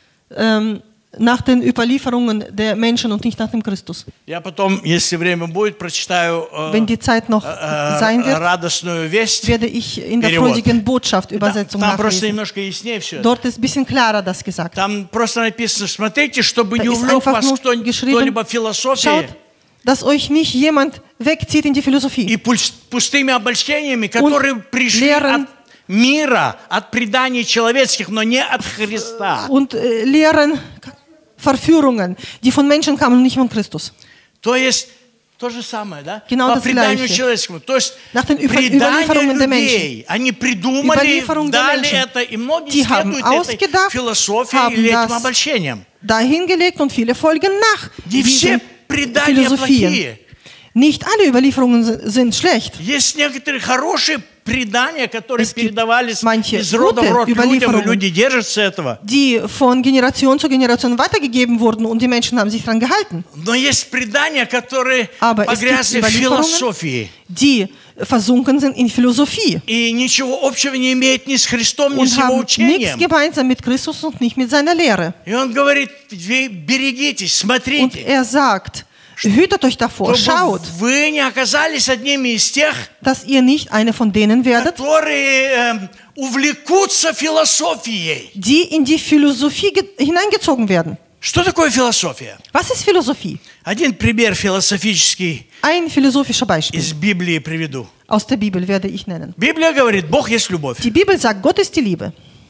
Nach den Überlieferungen der Menschen und nicht nach dem Christus. Я потом, если время будет, прочитаю Wenn die Zeit noch sein wird, радостную весть. werde ich in der Перевод. freudigen Botschaft Übersetzung Там просто nachlesen. немножко яснее все. Dort ist ein bisschen klarer das gesagt. Там просто написано, смотрите, чтобы Da не ist увлек einfach вас nur кто-либо geschrieben, философией schaut, dass euch nicht jemand wegzieht in die Philosophie. и пустыми обольщениями, которые пришли leeren- от мира, от преданий человеческих, но не от Христа. Und leeren Verführungen, die von Menschen kamen und nicht von Christus. То есть то же самое, да? Genau По das преданию Gleiche. человеческому. То есть Nach den предания Überlieferungen der людей, они придумали, Überlieferung der дали Menschen. это, и многие Die haben следуют этой ausgedacht, философии haben или этим das обольщениям. dahingelegt und viele folgen nach Не все diesen предания Philosophien. плохие. Nicht alle Überlieferungen sind schlecht. Есть некоторые хорошие предания, которые Es gibt передавались manche из рода в gute род людям, и Überlieferungen. люди держатся этого. Die von Generation zu Generation weitergegeben wurden und die Menschen haben sich daran gehalten. Но есть предания, которые Aber es погрязли gibt в Überlieferungen, философии. die versunken sind in Philosophie И ничего общего не имеет ни с Христом, ни und с Его haben nichts учением. gemeinsam mit Christus und nicht mit seiner Lehre. И он говорит, вы берегитесь, Und смотрите, er sagt, hütet euch davor, чтобы schaut, вы не оказались одними из тех, dass ihr nicht eine von denen werdet, которые увлекутся философией. die in die Philosophie hineingezogen werden. Что такое философия? Was ist Philosophie? Один пример философический Ein philosophischer Beispiel из Библии приведу. aus der Bibel werde ich nennen. Библия говорит, Бог есть любовь. Die Bibel sagt, Gott ist die Liebe.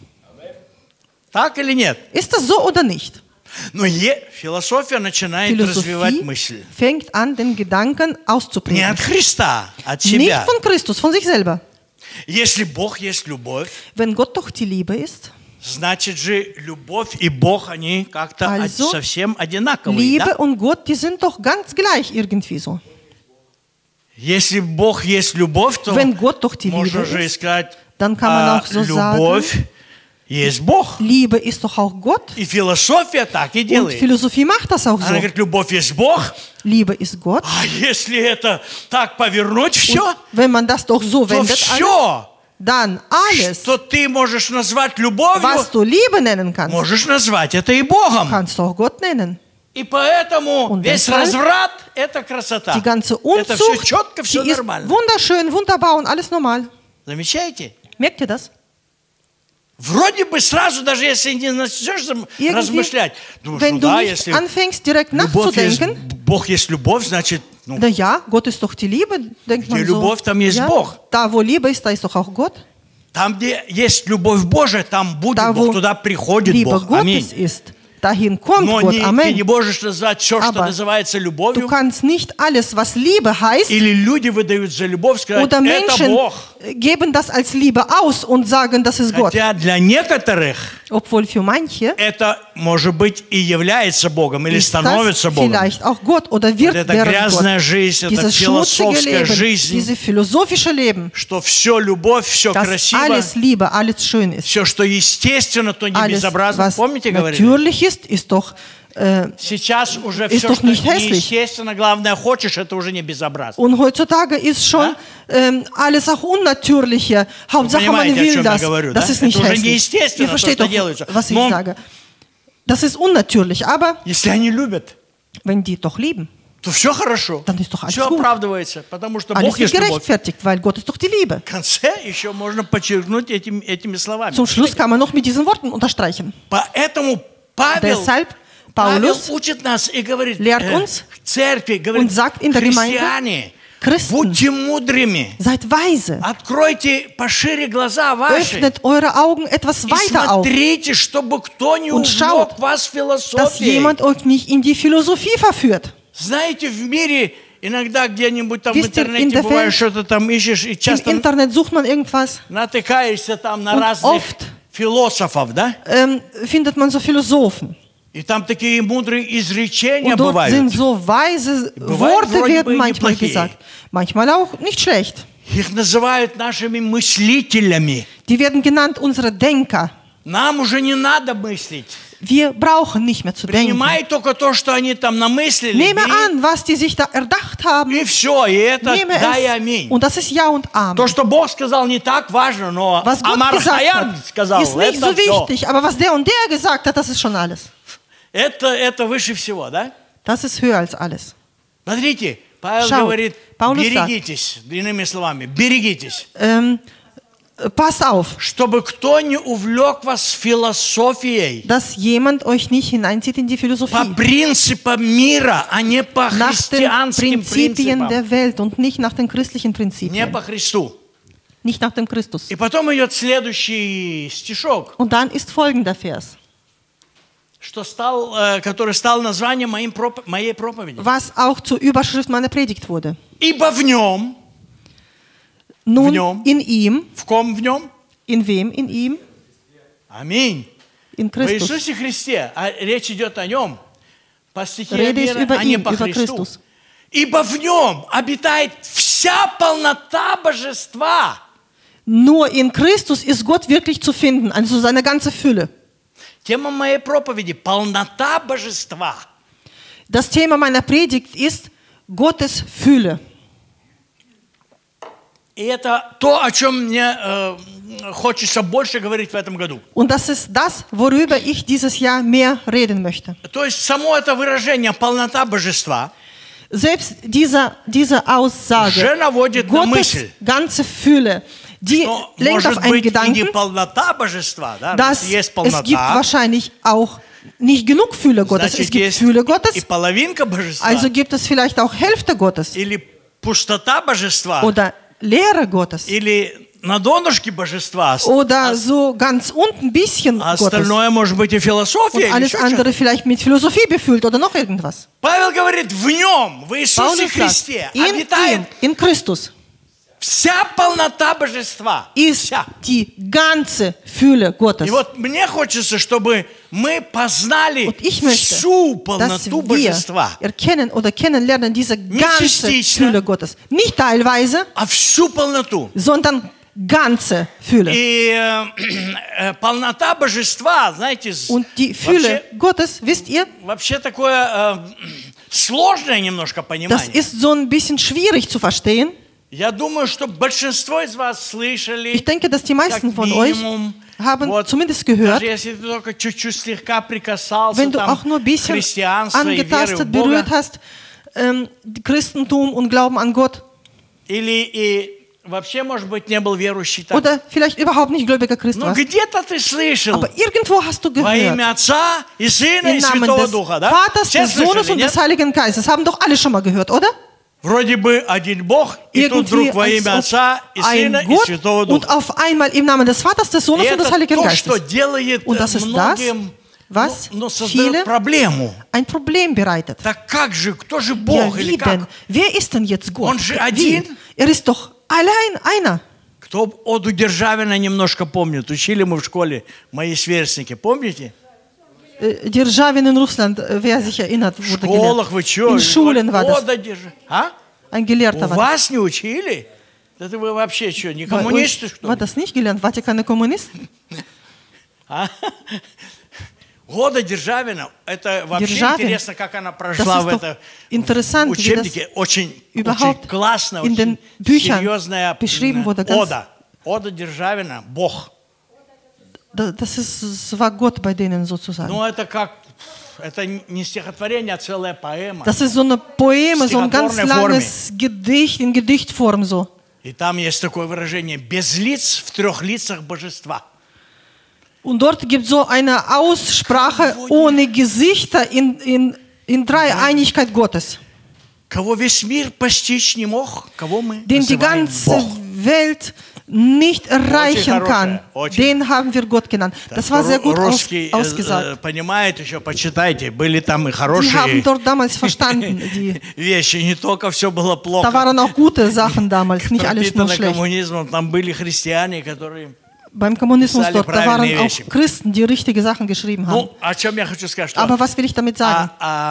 Так или нет? Ist das so oder nicht? Но философия начинает развивать Philosophie мысль. fängt an, den Gedanken Не auszuprägen. от Христа, от Nicht себя. von Christus, von sich selber. Если Бог есть любовь, Wenn Gott doch die Liebe ist, значит же любовь и Бог, они как-то Also, совсем одинаковые. Liebe Да? und Gott, die sind doch ganz gleich irgendwie so. Если Бог есть любовь, то Wenn Gott doch die Liebe можно же ist, сказать, dann kann man auch so любовь sagen, есть Бог. Liebe ist doch auch Gott. И философия так и Und делает. Philosophie macht das auch Она so. говорит, любовь есть Бог. Liebe ist Gott. А если это так повернуть все, Wenn man das doch so то wendet, alles, все, dann alles, что ты можешь назвать любовью, was du Liebe nennen kannst, можешь назвать это и Богом. kannst du auch Gott nennen. И поэтому Und весь deshalb разврат – это красота. Die ganze Это все Unzucht, четко, все die ist нормально. wunderschön, wunderbar und alles normal. Замечаете? Merkt ihr das? Вроде бы сразу, даже если не начнешь Irgendwie, размышлять, думаешь, wenn ну du да, nicht если anfängst, direkt любовь есть, nachzudenken, Бог есть любовь, значит, ну, na ja, Gott ist doch die Liebe, denkt Где man so. любовь, там есть Ja, Бог. da, wo Liebe ist, da ist doch auch Gott. там, где есть любовь Божия, там будет Da, Бог, wo туда приходит Liebe Бог. Аминь. Gottes ist, dahin kommt Но Gott. ты не Amen. можешь назвать все, что Aber называется Du любовью, kannst nicht alles, was Liebe heißt, или люди выдают за любовь, сказать, oder это Menschen Бог. geben das als Liebe aus und sagen, das ist Gott. Хотя для некоторых Obwohl für manche это, может быть, и является Богом, или ist становится das Богом. vielleicht auch Gott oder Вот wird эта während грязная Gott. жизнь, это Dieses schmutzige философская Leben, жизнь, dieses philosophische Leben, что все любовь, все dass красиво, alles Liebe, alles schön ist. все, что естественно, то не Alles, безобразно. was Помните, говорили? natürlich ist doch Сейчас уже ist все, doch что nicht hässlich. неестественно, главное, хочешь, это уже не безобразно. und heutzutage ist schon alles auch Unnatürliche. Hauptsache man Понимаете, о will чем я das. говорю, Das да? ist nicht Это уже hässlich. неестественно, Ihr то, versteht что doch, делается. was ich Но sage. Das ist unnatürlich, aber если они любят, wenn die doch lieben, то все хорошо. Dann ist doch alles Все gut. оправдывается, потому что alles Бог wird есть любовь. gerechtfertigt, weil Gott ist doch die Liebe. В конце еще можно подчеркнуть этими словами. Zum Schluss kann man noch mit diesen Worten unterstreichen. Поэтому Павел Deshalb, Paulus учит нас и говорит lehrt uns церкви, und говорит, sagt in der Gemeinde, христиане, Christen, Будьте мудрыми. seid weise. Откройте пошире глаза ваши. Öffnet eure Augen etwas И weiter auf, смотрите, чтобы кто не Und schaut, увлек вас dass философией. jemand euch nicht in die Philosophie verführt. Знаете, в мире иногда где-нибудь там в Wisst ihr, in интернете der бывает, Welt, что-то там ищешь, и Im часто Internet sucht man irgendwas, натыкаешься там на Und разных oft философов, да? findet man so Philosophen. И там такие мудрые изречения Und dort бывают. sind so weise Бывают Worte вроде werden бы manchmal неплохие. gesagt. Manchmal auch nicht schlecht. Их называют нашими мыслителями. Die werden genannt unsere Denker. Нам уже не надо мыслить. Wir brauchen nicht mehr zu denken. Принимай только то, что они там намыслили. Nehme бери, an, was die sich da erdacht haben. И все, и это Nehme да и es. аминь. Und das ist Ja und Amen. То, что Бог сказал, не так важно, но Was Gott Амар gesagt Хаян hat, сказал, ist nicht это so все. wichtig. Aber was der und der gesagt hat, das ist schon alles. Это выше всего, да? Das ist höher als alles. Смотрите, Павел Schaut, говорит, Paulus sagt, берегитесь, иными словами, берегитесь, Passt auf, чтобы кто не увлек вас философией dass jemand euch nicht hineinzieht in die по Philosophie. принципам мира, а не по Nach den христианским Prinzipien принципам, der Welt und nicht nach den christlichen не Prinzipien. по Христу. Nicht nach dem Christus. И потом идет следующий стишок, Und dann ist folgender Vers. который стал названием моей проповеди. Was auch zur Überschrift meiner Predigt wurde. Ибо в нем, Nun, нем. in ihm, в ком в нем? in wem in ihm? Аминь. In В Christus. Иисусе Христе, а речь идет о нем, по стихе Rede ist веры, über а не ihn, по über Христу. Christus. Ибо в нем обитает вся полнота божества. Nur in Christus ist Gott wirklich zu finden, also seine ganze Fülle. Тема моей проповеди – полнота божества. Das Thema meiner Predigt ist Gottes Fülle. И это то, о чем мне хочется больше говорить в этом году. Und das ist das, worüber ich dieses Jahr mehr reden möchte. То есть само это выражение «полнота божества» Selbst diese Aussage, уже наводит на Gottes мысль, ganze Fülle, die что lenkt auf может einen быть и не Gedanken, полнота божества, да, dass есть es gibt полнота, wahrscheinlich auch nicht genug Fülle Gottes. Es значит, gibt есть Fülle и Gottes, половинка божества, also gibt es vielleicht auch Hälfte Gottes или пустота божества, oder Leere Gottes или на донышке божества, oder so ganz unten ein bisschen а Gottes. остальное может быть и Und философия, или alles еще что-то. andere vielleicht mit Philosophie befüllt oder noch irgendwas. Павел говорит, в нем, в Иисусе Paulus sagt, Христе in обитает ihm, in Christus, вся полнота божества. ist Вся. die ganze Fülle Gottes. И вот мне хочется, чтобы мы познали Und ich möchte, всю dass полноту wir божества, erkennen oder kennenlernen diese ganze частично. Fülle Gottes. Nicht teilweise, а всю полноту. sondern ganze Fülle. И полнота божества, знаете, Und die Fülle Gottes, wisst ihr, вообще такое сложное немножко das понимание. ist so ein bisschen schwierig zu verstehen. Я думаю, что большинство из вас слышали, Ich denke, dass die как meisten von euch минимум, haben вот, zumindest gehört, даже если ты только чуть-чуть слегка прикасался wenn du там, auch nur ein к bisschen христианству и вере в angetastet, Бога, berührt hast, Christentum und Glauben an Gott, или и вообще, может быть, не был верующий так. oder vielleicht überhaupt nicht gläubiger Christ Но warst. где-то ты слышал Aber irgendwo hast du во gehört, имя Отца и Сына и im Namen Святого des Духа, да? Vaters, Все des Sohnes слышали, und нет? des Heiligen Geistes. Haben doch alle schon mal gehört, oder? Вроде бы один Бог, и тут Irgendwie вдруг во имя als ob Отца и Сына ein и Gott Святого und Духа. auf einmal im Namen des Vaters, des И Sohnes und des это Heiligen то, что Geistes. делает Und das ist многим, was создает viele проблему. ein Problem bereitet. Так как же, кто же Ja, Бог wie или как? denn? Wer ist denn jetzt Gott? Он же Wie? один. Er ist doch allein einer. Кто Оду Державина немножко помнит, учили мы в школе, мои сверстники, помните? Державин in Russland, wer sich erinnert, В wurde школах вы gelehrt. что? In Schulen war das. Ода Державина. А? Ein Gelehrter У war das. вас не учили? Да вы вообще что, не Bei коммунисты, euch что war ли? das nicht gelernt? Wart ihr keine Kommunisten? А? Ода Державина, это вообще Державин, интересно, как она Das прошла в ist doch это interessant, wie das учебнике. Очень überhaupt классно, in den очень Büchern серьезная beschrieben wurde. Ganz, Ода. Ода Державина, Бог. das war Gott bei denen sozusagen. Ну, это как, это не стихотворение, а целая поэма. Das ist so eine Poeme, so ein ganz Стихотворной langes Gedicht, in Gedichtform so. И там есть такое выражение «без лиц в трех лицах божества». Und dort gibt es so eine Aussprache ohne Gesichter in Dreieinigkeit Gottes. кого весь мир постичь не мог, кого мы den die называем ganze Бог. Welt nicht erreichen kann, очень. den haben wir Gott genannt. Das war sehr gut Русский ausgesagt. понимает еще, почитайте, были там и Die haben хорошие dort damals verstanden. вещи, не только все было Da плохо. waren auch gute Sachen damals, nicht alles nur Пропитано schlecht. коммунизмом, там были христиане, которые... Beim Kommunismus Psali dort, da правильные waren вещи. auch Christen, die richtige Sachen geschrieben haben. Ну, о чем я хочу сказать, что Aber was will ich damit sagen?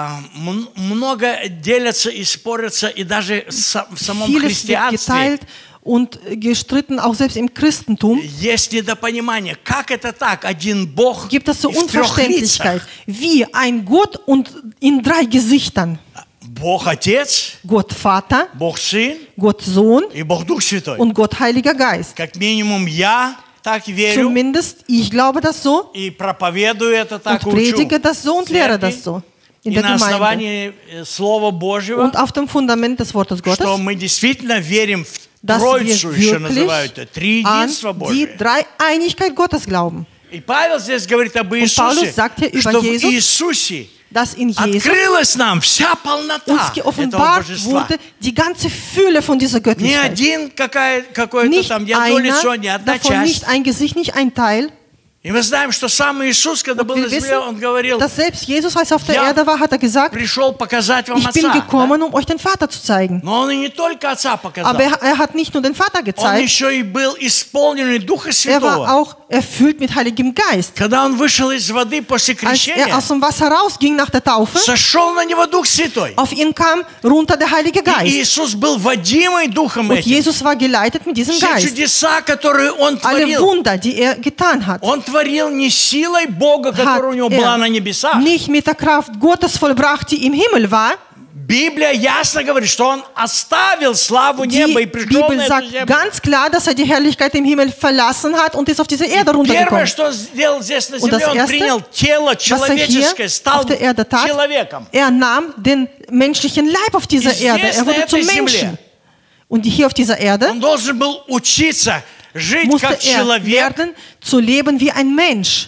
много делятся и спорятся, и даже в самом Vieles wird христианстве geteilt und gestritten, auch selbst im Christentum. есть недопонимание. Как это так? Один Бог Gibt es so и в трех Unverständlichkeit, лицах. wie ein Gott und in 3 Gesichtern. Бог Отец, Gott Vater, Бог Сын Gott Sohn и Бог Дух Святой. und Gott Heiliger Geist. Как минимум я так верю Zumindest, ich glaube das so и проповедую это und так, учу. predige das so und lehre das so in И der на Gemeinde. основании Слова Божьего, Und auf dem Fundament des Wortes что Gottes, мы действительно верим в dass Троицу, wir еще называют это, wirklich an Триединство die Божие. Dreieinigkeit Gottes glauben. И Павел здесь говорит об Paulus Иисусе, sagt hier über что в Jesus, Иисусе Dass in Jesus открылась нам вся полнота uns этого geoffenbart Божества. wurde die ganze Fülle von dieser Не Göttlichkeit. один какое-то Nicht там, не одно лицо, не einer, одна davon часть. nicht ein Gesicht, nicht ein Teil. И мы знаем, что сам Иисус, когда был Wir на земле, wissen, Он говорил, dass selbst Jesus, als er auf der Ja. Erde war, hat er gesagt, пришел показать вам ich bin Отца. gekommen, um euch den Vater zu zeigen. Но Он и не только Отца показал. Aber er hat nicht nur den Vater Он gezeigt, еще и был исполненный Духа er war Святого. auch erfüllt mit Heiligem Geist. Когда Он вышел из воды после Als крещения, er aus dem Wasser rausging nach der Taufe, сошел на Него Дух Святой. auf ihn kam runter der Heilige И Geist. Иисус был водимый Духом Und этим. Jesus war geleitet mit diesem Все Geist. чудеса, которые Он Alle творил, Wunder, die er getan hat, Он творил не силой Бога, hat которая у Него была на небесах. nicht mit der Kraft Gottes vollbracht, die im Himmel war. Библия ясно говорит, что Он оставил славу неба и Die пришел Bibel на эту sagt землю. ganz klar, dass er die Herrlichkeit im Himmel verlassen hat und ist auf diese Erde Первое, runtergekommen. что Он сделал здесь на Und das земле, Он Erste, принял тело Was er человеческое, hier стал auf der Erde tat, человеком. er nahm den menschlichen Leib auf dieser И Erde. здесь, Er на wurde этой zum земле, Menschen. Und hier auf dieser Erde Он должен был учиться жить musste как er человек, lernen, zu leben wie ein Mensch.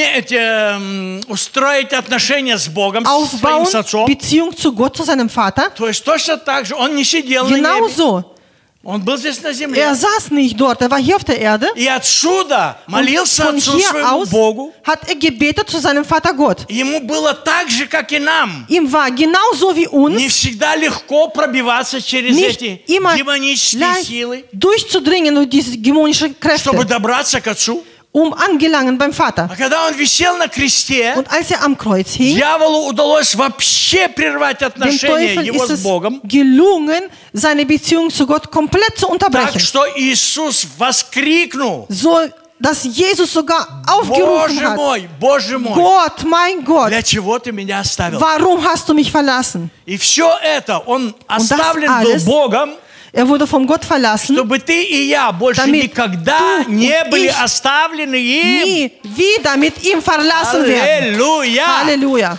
устроить отношения с Богом, со своим Aufbauen, отцом. Beziehung zu Gott, zu seinem Vater. То есть точно так же он не сидел на небе, Genauso. он был здесь на земле. Er saß nicht dort, er war hier auf der Erde. И отсюда Und молился von Отцу hier своему aus Богу. hat er gebetet zu seinem Vater Gott. Ему было так же, как и нам. Ihm war genauso wie Не uns всегда легко пробиваться через nicht эти immer демонические leicht силы, durchzudringen durch diese dämonischen чтобы Kräfte, добраться к Отцу. angelangen beim Vater. А когда он висел на кресте, Und als er am Kreuz hing, дьяволу удалось вообще прервать dem отношения Teufel его ist с es Богом, gelungen, seine Beziehung zu Gott komplett zu так unterbrechen. что Иисус воскликнул: So, dass Jesus sogar aufgerufen hat, Боже мой, Gott, mein Gott, для чего ты меня оставил? warum hast du mich verlassen? И все это, он оставлен был alles Богом, Er wurde von Gott verlassen, чтобы ты и я больше Damit никогда du не und были ich оставлены им. nie wieder mit ihm verlassen werden. Аллилуйя! Halleluja.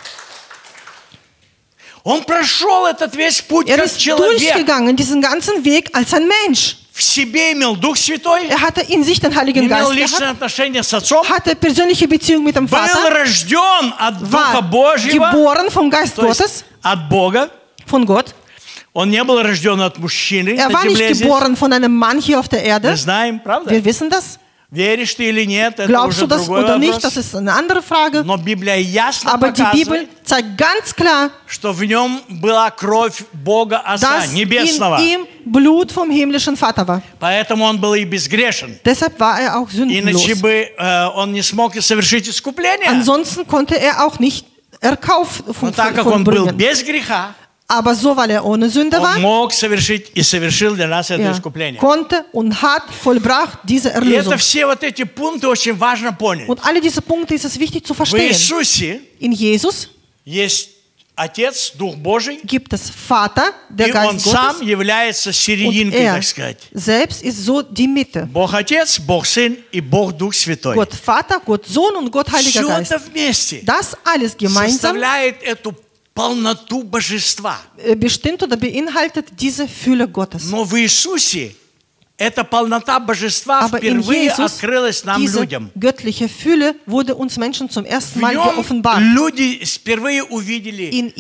Он прошел этот весь путь Er как ist человек. durchgegangen, diesen ganzen Weg als ein Mensch. В себе имел Дух Святой, Er hatte in sich den Heiligen имел Geist личные gehabt, отношения с Отцом, hatte persönliche Beziehung mit dem был Vater, рожден от Духа war Божьего, geboren vom Geist то есть Gottes, от Бога. von Gott. Он не был рожден от мужчины Er на war земле nicht здесь. geboren von einem Mann hier auf der Мы Erde. знаем, правда? Wir wissen das. Веришь ты или нет, это Glaubst уже du das другой oder nicht, вопрос. das ist eine andere Frage. Но Библия ясно Aber die Bibel показывает, zeigt ganz klar, что в нем была кровь Бога Отца dass Небесного. in ihm Blut vom himmlischen Vater war. Поэтому он был и безгрешен. Deshalb war er auch Иначе sündenlos. бы он не смог и совершить искупление. Ansonsten konnte er auch nicht Erkauf Но так как он был vollbringen. без греха, Aber so, weil er ohne Sünde он war, мог совершить и совершил для нас это er искупление. konnte und hat vollbracht diese И это Erlösung. все вот эти пункты очень важно понять. Und alle diese Punkte ist es wichtig zu В verstehen. Иисусе In Jesus есть Отец, Дух Божий, gibt es Vater, der и Он Geist сам Gottes, является und серединкой, er так сказать. selbst ist so die Mitte. Бог Отец, Бог Сын и Бог Дух Святой. Gott Vater, Gott Sohn und Gott Heiliger Все Geist. это вместе Das alles gemeinsam составляет эту полноту божества. bestimmt oder beinhaltet diese Fülle Gottes. Но в Иисусе эта полнота божества Aber in впервые Jesus, открылась нам, diese людям. göttliche Fülle wurde uns Menschen zum ersten В Mal нем geoffenbart. люди впервые увидели In ihm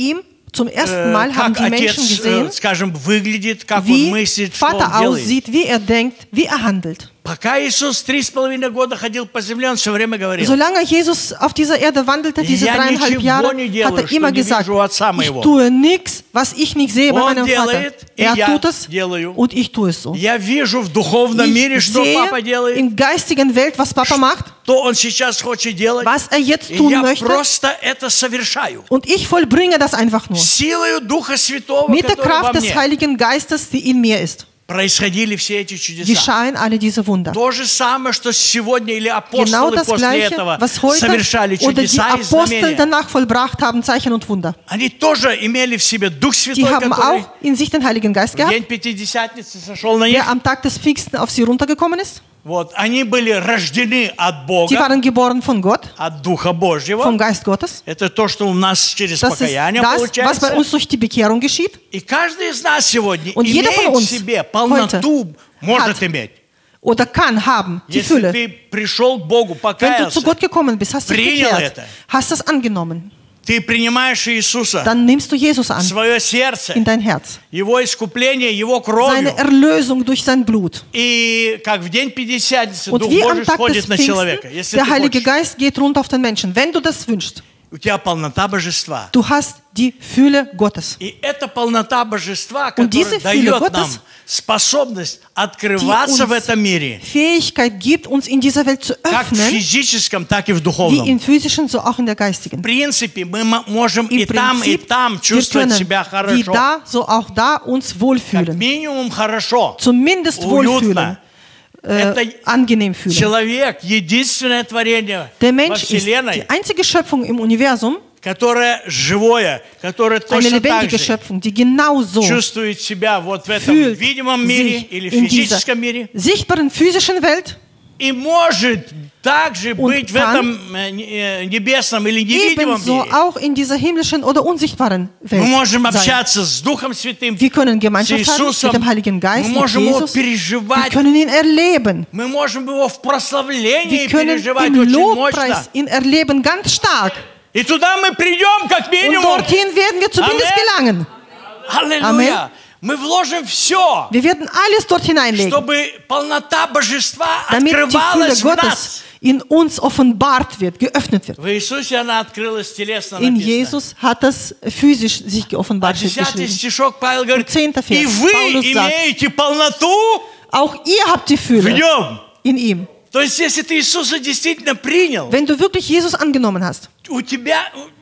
Zum ersten Mal haben как die Menschen отец, gesehen, скажем, выглядит, как он wie мыслит, что он Vater делает. aussieht, wie er denkt, wie er handelt. Пока Иисус 3,5 года ходил по земле, он все время говорил: Solange Jesus auf dieser Erde wandelte, diese Я 3,5 ничего Jahre, не hat делаю, er immer что не gesagt, вижу у отца ich моего. tue nichts, was ich nicht sehe bei Он meinem Vater. делает, и Er я tut es делаю. und ich tue es so. Я вижу в духовном мире, Ich что папа sehe делает, in geistigen Welt, was Papa macht, что он сейчас хочет делать, was er jetzt и tun я möchte. просто это совершаю. Und ich vollbringe das einfach nur. Силою Духа Святого, Mit der который во Kraft des мне, Heiligen Geistes, die in mir ist, происходили все эти чудеса. geschehen alle diese Wunder. То же самое, что сегодня или Genau апостолы das после Gleiche, этого was heute совершали oder die чудеса и Apostel знамения. danach vollbracht haben, Zeichen und Wunder. Они тоже имели в себе Дух Die Святой, haben который auch in sich den Heiligen Geist в gehabt, день Пятидесятницы сошел на них. der am Tag des Pfingsten auf sie runtergekommen ist. Вот. Они были рождены от Die Бога, waren geboren von Gott, от Духа Божьего. vom Geist Gottes. Это то, что у нас через Das ist покаяние das, was bei получается. uns durch die Bekehrung geschieht. И каждый из нас сегодня Und jeder von имеет в uns себе полноту, может hat иметь. Oder kann haben die Если Fülle. ты пришел к Богу, Wenn du zu покаялся, Gott gekommen bist, hast dich Принял bekehrt, это. hast das angenommen, ты принимаешь Иисуса dann nimmst du Jesus в an свое сердце, in dein Herz. Его искупление, Его кровью. Seine Erlösung durch sein Blut. И как в день Пятидесятницы Und Дух wie am Божий Tag des сходит на человека. Pfingsten, Если der ты Heilige хочешь, Geist geht runter auf den Menschen, wenn du das wünschst. у тебя полнота Божества. Du hast die Fülle Gottes. И эта полнота Божества, Und diese которая Fülle дает нам Gottes, способность Die открываться в uns этом мире, Fähigkeit gibt, uns in dieser Welt zu как в öffnen, физическом, так и в wie духовном. im physischen, so auch in der В geistigen. принципе, мы можем Im и Prinzip, там wir чувствовать können себя wie хорошо. da, so auch da uns Как wohlfühlen. минимум хорошо, Zumindest wohlfühlen. уютно. Это Angenehm fühlen. человек, единственное творение Der во Mensch ist Вселенной, die einzige Schöpfung im Universum, которое живое, которое eine точно так lebendige же Schöpfung, die genauso чувствует себя вот в этом fühlt видимом мире sich или in dieser физическом мире sichtbaren physischen Welt, и может также быть в kann этом небесном или невидимом ebenso мире. auch in dieser himmlischen oder unsichtbaren Мы можем Welt sein. общаться с Духом Святым, Wir können с Gemeinschaft haben Иисусом, mit dem Heiligen Geist, мы mit можем его Jesus. Wir переживать, können ihn erleben. мы можем его в прославлении Wir können переживать im очень Lobpreis мощно. ihn erleben, ganz stark. И туда мы придем как Und минимум. dorthin werden wir zumindest Amen. gelangen. Аллилуйя! Мы вложим все, Wir werden alles dort hineinlegen, чтобы полнота Божества damit die Fülle открывалась в Gottes нас. in uns offenbart wird, geöffnet wird. В Иисусе она открылась телесно In написано. Jesus hat das physisch sich А geoffenbart, steht 10 geschrieben. стишок Павел говорит, 10. и Vers, вы Paulus sagt, имеете полноту auch ihr habt die в Fülle нем. in ihm. То есть, если ты Иисуса действительно принял, Wenn du wirklich Jesus angenommen hast, у тебя,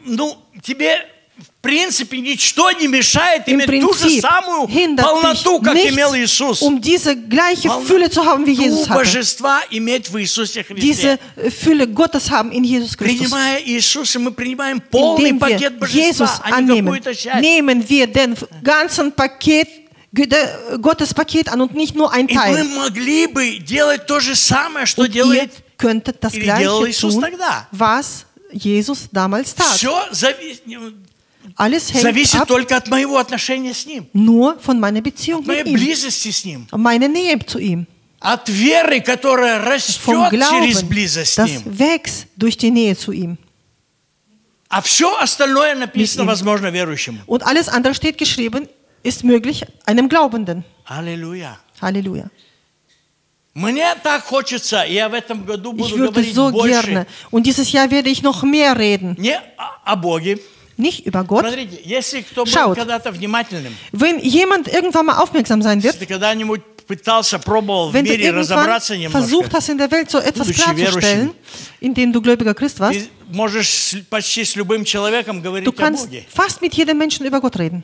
тебе в принципе ничто не мешает im иметь ту же Prinzip самую hindert полноту, dich как имел nichts, Иисус. diese gleiche Fülle zu haben, wie Jesus Полноту hatte. Божества иметь в Иисусе Христе. Diese Fülle Gottes haben in Jesus Christus. Принимая Иисуса, мы принимаем полный Indem пакет wir Божества, Jesus а не annehmen, какую-то часть. nehmen wir den ganzen Paket, Gottes Paket an und nicht nur ein И мы Teil. могли бы делать то же самое, что Und ihr делает könntet das или делал Gleiche Иисус tun, тогда. was Jesus damals tat. Все Alles hängt зависит ab только от моего отношения с Ним, nur von meiner Beziehung от моей mit ihm, близости с Ним, meine Nähe zu ihm, от веры, которая vom растет через Glauben, близость с das Ним. wächst durch die Nähe zu ihm. А все остальное написано Mit ihm. возможно верующему. Und alles andere steht geschrieben, ist möglich einem Glaubenden. Аллилуйя. Halleluja. Мне так хочется, и я в этом году Ich буду würde говорить so больше gerne. Und dieses Jahr werde ich noch mehr reden. не о Боге. Nicht über Gott. Смотрите, если кто был Schaut. когда-то внимательным, Wenn jemand irgendwann mal aufmerksam sein если wird, ты когда-нибудь пытался, пробовал в wenn du мире irgendwann разобраться versucht немножко, hast, in der Welt so etwas будучи klarzustellen, indem du gläubiger Christ warst, ты можешь почти с любым человеком du говорить о kannst Боге. fast mit jedem Menschen über Gott reden.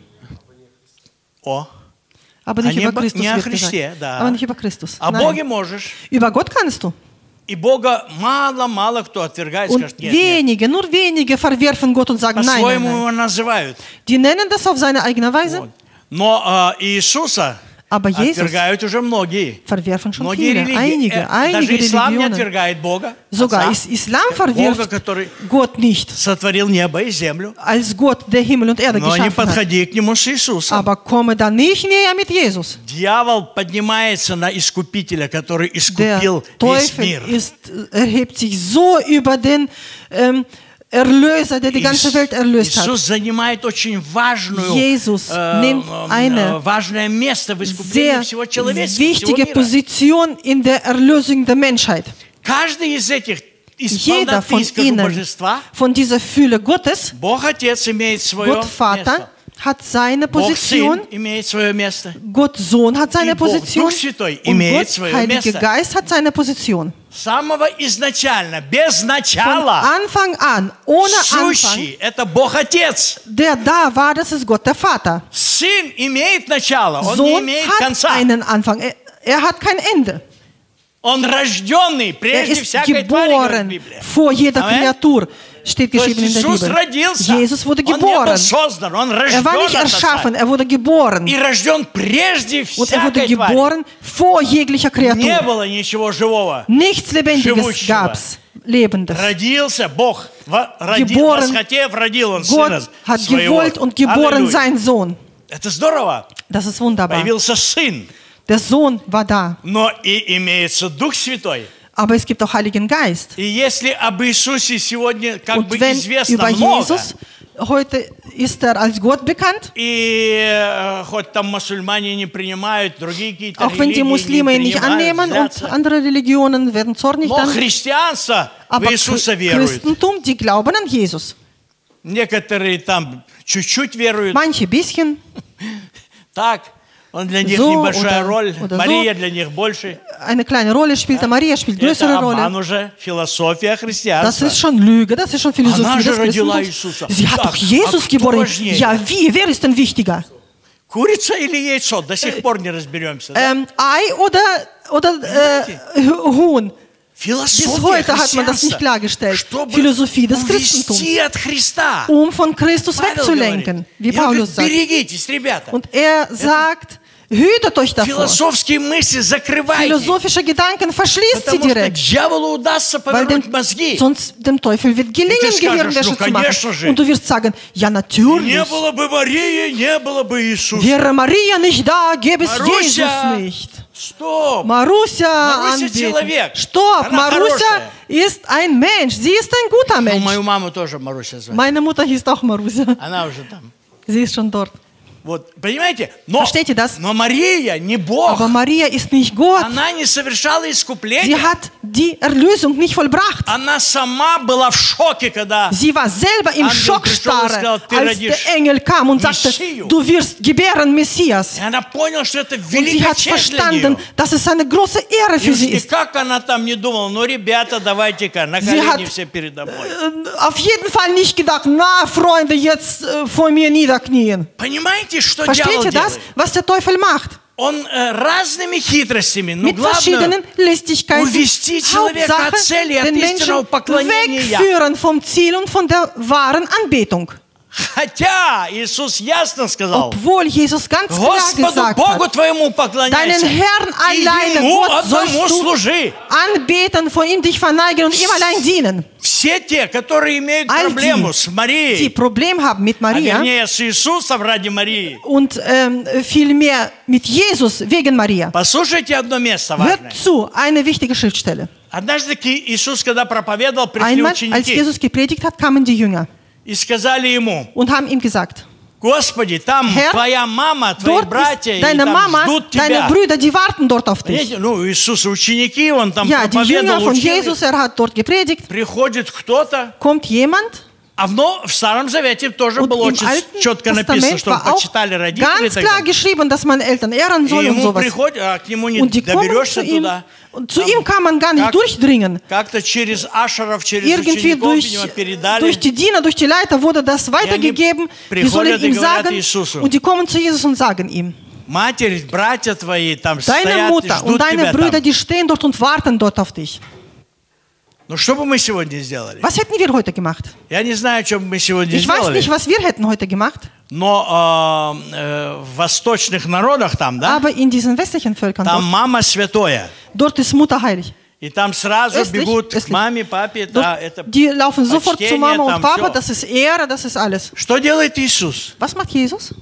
О, Aber nicht не über об- Christus не о wird Христе, gesagt. да. Aber nicht über Christus. О Nein. Боге можешь. Über Gott kannst du. И Бога мало кто отвергает, Und скажет, нет, wenige, nur wenige verwerfen Gott und sagen, nein, nein, по-своему nein. его называют. Die nennen das auf seine eigene Weise, Вот. Но Иисуса aber Jesus отвергают уже многие. verwerfen schon Многие viele. религии, Einige даже ислам не Religionen. отвергает Бога, Sogar Отца, Islam Бога, verwirft который Gott nicht сотворил небо и землю. als Gott, der Himmel und Erde Но не geschaffen hat. подходи к нему с Иисусом. Aber komme da nicht näher mit Jesus. Дьявол поднимается на Искупителя, который Der искупил весь Teufel мир. erhebt sich so über den Erlöser, der die ganze Welt erlöst hat. Иисус занимает очень Jesus nimmt eine важное место в искуплении sehr всего человечества, wichtige всего мира. Position in der Erlösung der Menschheit. Каждый из этих из Jeder von полноты, скажу, ihnen, божества, von dieser Fülle Gottes, Бог Отец имеет свое Gott Vater место. hat seine Бог Position, Сын имеет свое место. Gott Sohn hat seine И Бог Position Дух Святой und имеет Gott свое Heiliger место. Geist hat seine Position. С самого изначально, без Von начала, Anfang an, ohne Anfang, сущий, это Бог Отец. der da war, das ist Gott der Vater. Сын имеет начало, он не Sohn имеет hat конца. einen Anfang, er hat kein Ende. Он рожденный Er прежде ist всякой твари, говорит geboren Библия. vor jeder Amen. Kreatur, steht То есть geschrieben in der Иисус Bibel. родился, Jesus wurde он не geboren. был создан, он Er рожден war nicht от erschaffen, Отца. er wurde geboren. И рожден прежде Und er wurde всякой твари. geboren vor jeglicher Не Kreatur. было ничего живого. Nichts Lebendiges Живущего. gab's, Lebendes. Родился Бог, родил, Geboren. восхотев, родил Он Сына Gott hat Своего. gewollt und geboren Аллилуйя. sein Sohn. Это здорово. Das ist wunderbar. Появился Сын, Der Sohn war da. но и имеется Дух Святой. Aber es gibt auch Heiligen Geist. И если об Иисусе сегодня как Und бы wenn известно über много, Jesus, heute ist er als Gott bekannt, и хоть там мусульмане не принимают, другие какие-то auch wenn die религии Muslime ihn не nicht принимают, annehmen und злятся. andere Religionen werden zornig Но dann. христианство в Aber Иисуса верует. Christentum, die glauben an Jesus. Некоторые там чуть-чуть веруют. Manche bisschen, Так, он для них So небольшая oder- роль, oder Мария so. для них больше. eine kleine Rolle spielt, Maria spielt größere Это обман Rolle. уже, философия Das христианства. ist schon Lüge, das ist schon Philosophie Она же des родила Christentums. Иисуса. Sie hat Так, doch Jesus а кто geboren. важнее? Ja, wie? Wer ist denn wichtiger? Курица или яйцо? До сих пор не разберемся. Да? Ei oder Huhn? Bis Философия heute hat man das nicht христианства, klargestellt. чтобы Philosophie des Christentums, увести от Христа. von Christus Павел wegzulenken, говорит. wie Я говорю, Paulus sagt. берегитесь, ребята. Und er sagt, hütet euch davor. Философские мысли закрывайте. Philosophische Gedanken verschließt sie Потому что direkt. дьяволу удастся Weil повернуть мозги. sonst dem Teufel wird gelingen, скажешь, Gehirnwäsche ну, zu machen. конечно же. Und du wirst sagen, ja Не natürlich. было бы Марии, не было бы Иисуса. Wäre Maria nicht da, gäbe es Маруся! Jesus nicht. Стоп! Marusia Маруся anbeten. человек. Stopp, Она Marusia хорошая. ist ein Mensch. Sie ist ein guter Ну, Mensch. мою маму тоже Маруся звали. Meine Mutter hieß auch Marusia. Она уже там. Sie ist schon dort. Вот, понимаете? Но, Versteht ihr das? но Мария не Бог. Aber Maria ist nicht Gott. Она не совершала Sie искупление. hat die Erlösung nicht vollbracht. Она сама была в шоке, когда Sie war selber im Angel Schockstarre, пришел и сказал, «Ты als родишь der Engel kam und sagte, Мессию». du wirst gebären Messias. и она поняла, что это Und sie великая hat честь для verstanden, нее. dass es eine große Ehre für sie И ist. как она там не думала, ну, ребята, давайте-ка, на Sie hat- колени все передо мной. Auf jeden Fall nicht gedacht, na Freunde, jetzt vor mir niederknien. Понимаете, что Versteht дьявол ihr das, делает? was der Teufel macht? Он разными хитростями, но Mit главное, verschiedenen Listigkeiten. увести человека Hauptsache, от цели, от den истинного Menschen поклонения. wegführen vom Ziel und von der wahren Anbetung. Хотя Иисус ясно сказал, Obwohl Jesus ganz klar Господу gesagt Богу hat, твоему deinen поклоняйся, Herrn и alleine, Ему Gott, одному sollst du служи. anbeten, vor ihm dich verneigen und ihm allein dienen. Все те, которые имеют All проблему die, с die Марией, Problem haben mit а Maria вернее с Иисусом ради Марии, und vielmehr mit Jesus wegen Maria. послушайте одно место важное. Hört zu, eine wichtige Schriftstelle. Однажды Иисус, когда проповедовал, пришли Einmal, als ученики Jesus gepredigt hat, kamen die Jünger и сказали Ему, und haben ihm gesagt, Господи, там Herr, твоя мама, твои dort братья, ist и deine там Mama, ждут deine тебя. Brüder, die warten dort auf dich. Понимаете, ну, Иисус ученики, Он там Ja, die Jünger проповедовал, von учил их. Jesus, er hat dort gepredigt. Приходит кто-то, Kommt jemand но в Старом Завете тоже und было im очень Alten четко написано, Testament что war auch почитали родители. ganz klar geschrieben, dass man Eltern ehren И soll und ему sowas. приходит, а к нему не Und die kommen доберешься zu ihm. туда. Und zu ihm kann man gar nicht durchdringen. Как-то через ашеров, через Irgendwie учеников durch, видимо, передали. durch die Diener, durch die Leiter wurde das weitergegeben. Die sollen приходят и ihm говорят sagen, Иисусу. und die kommen zu Jesus und sagen ihm, Матерь, братья твои там deine стоят и Mutter ждут und deine тебя Brüder, там. die stehen dort und warten dort auf dich. Ну что бы мы сегодня сделали? Was hätten wir heute gemacht? Я не знаю, что бы мы сегодня Ich weiß сделали. nicht, was wir hätten heute gemacht, Но в восточных народах там, да, aber in diesen westlichen Völkern там dort, мама святое. dort ist Mutter heilig. И там сразу Östlich, бегут к östlich. маме, папе. Да, Dort, это... die laufen sofort zu почтение, Mama und там Papa, всё. das ist Ehre, das ist alles. Что делает Иисус? Was macht Jesus?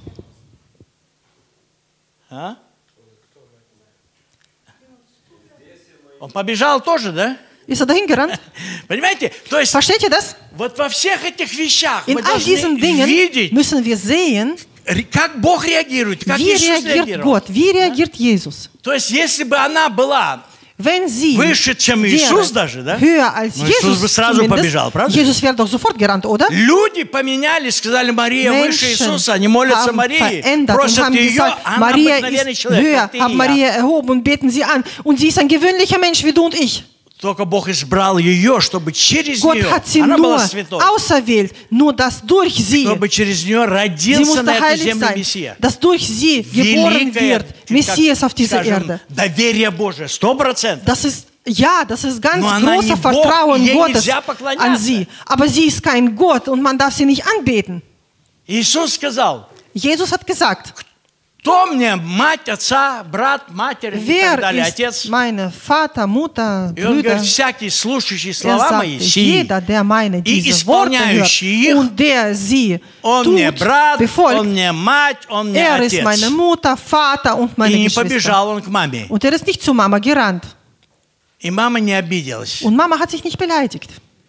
А? Он побежал тоже, да? Ist er dahin gerannt? Понимаете? То есть Versteht ihr das? вот во всех этих вещах In мы all diesen должны Dingen видеть, müssen wir sehen, как Бог реагирует, как wie Иисус reagiert реагировал. Gott, wie reagiert Jesus. То есть если бы она была Wenn sie выше, чем Иисус даже, да? höher als Ну, Иисус бы Jesus сразу zumindest, побежал, правда? Jesus wäre doch sofort gerannt, oder? Люди поменялись, сказали, Мария выше Menschen Иисуса, они молятся haben Марии, verändert und просят haben ее, gesagt, она Maria обыкновенный ist человек, höher, как ты и haben я. Maria erhoben und beten sie an. Und sie ist ein gewöhnlicher Mensch wie du und ich. Только Бог избрал ее, чтобы через Gott нее, hat sie она nur была святой, auserwählt, nur dass durch sie, чтобы через нее sie родился на musste эту heilig землю sein, Мессия. dass durch sie geboren wird Messias auf dieser скажем, Erde. доверие Божие, 100%. Das ist, ja, das ist ganz Но она не großer Бог, Vertrauen ей Gottes нельзя an поклоняться. sie. Aber sie ist kein Gott und man darf sie nicht anbeten. Иисус сказал, Jesus hat gesagt, кто мне мать, отца, брат, матерь и так wer далее, ist отец? meine Vater, Mutter, И он Brüder? говорит, всякий слушающий Er слова мои, sagte, сии, jeder, der meine и diese Worte исполняющий hört их, und der sie он мне tut, брат, он befolgt, мне мать, он мне er ist отец. meine Mutter, Vater und И meine не Geschwister. побежал он к маме. Und er ist nicht zu Mama gerannt. И мама не обиделась. Und Mama hat sich nicht beleidigt.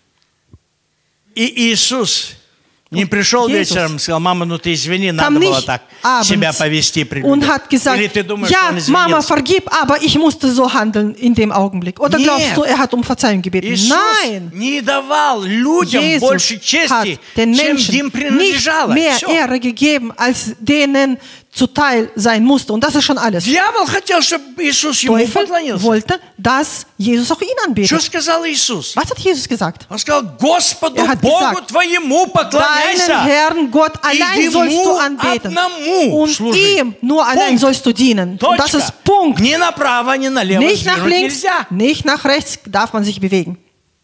И Иисус не пришел Jesus вечером и сказал, мама, ну ты извини, kam надо было nicht так себя повести при und людях. hat gesagt, Или ты думаешь, ja, что он Mama, извинился? vergib, aber ich musste so handeln in dem Augenblick. Oder Нет. glaubst du, er hat um Verzeihung gebeten? Иисус Nein, не давал людям Jesus больше hat чести, den чем Menschen им nicht принадлежало. mehr Всё. Ehre gegeben, als denen zuteil sein musste. Und das ist schon alles. Дьявол хотел, чтобы Иисус ему Teufel поклонился. wollte, dass Jesus auch ihn Что anbetet. сказал Иисус? Was hat Jesus gesagt? Он сказал, Господу Er hat Богу gesagt, твоему Deinen поклоняйся. Herrn Gott allein sollst du ему anbeten. одному Und служи. ihm nur allein Punkt. sollst du dienen. Und das Точка. ist Punkt. Ни направо, ни налево Nicht nach сдвинуть links, нельзя. nicht nach rechts darf man sich bewegen.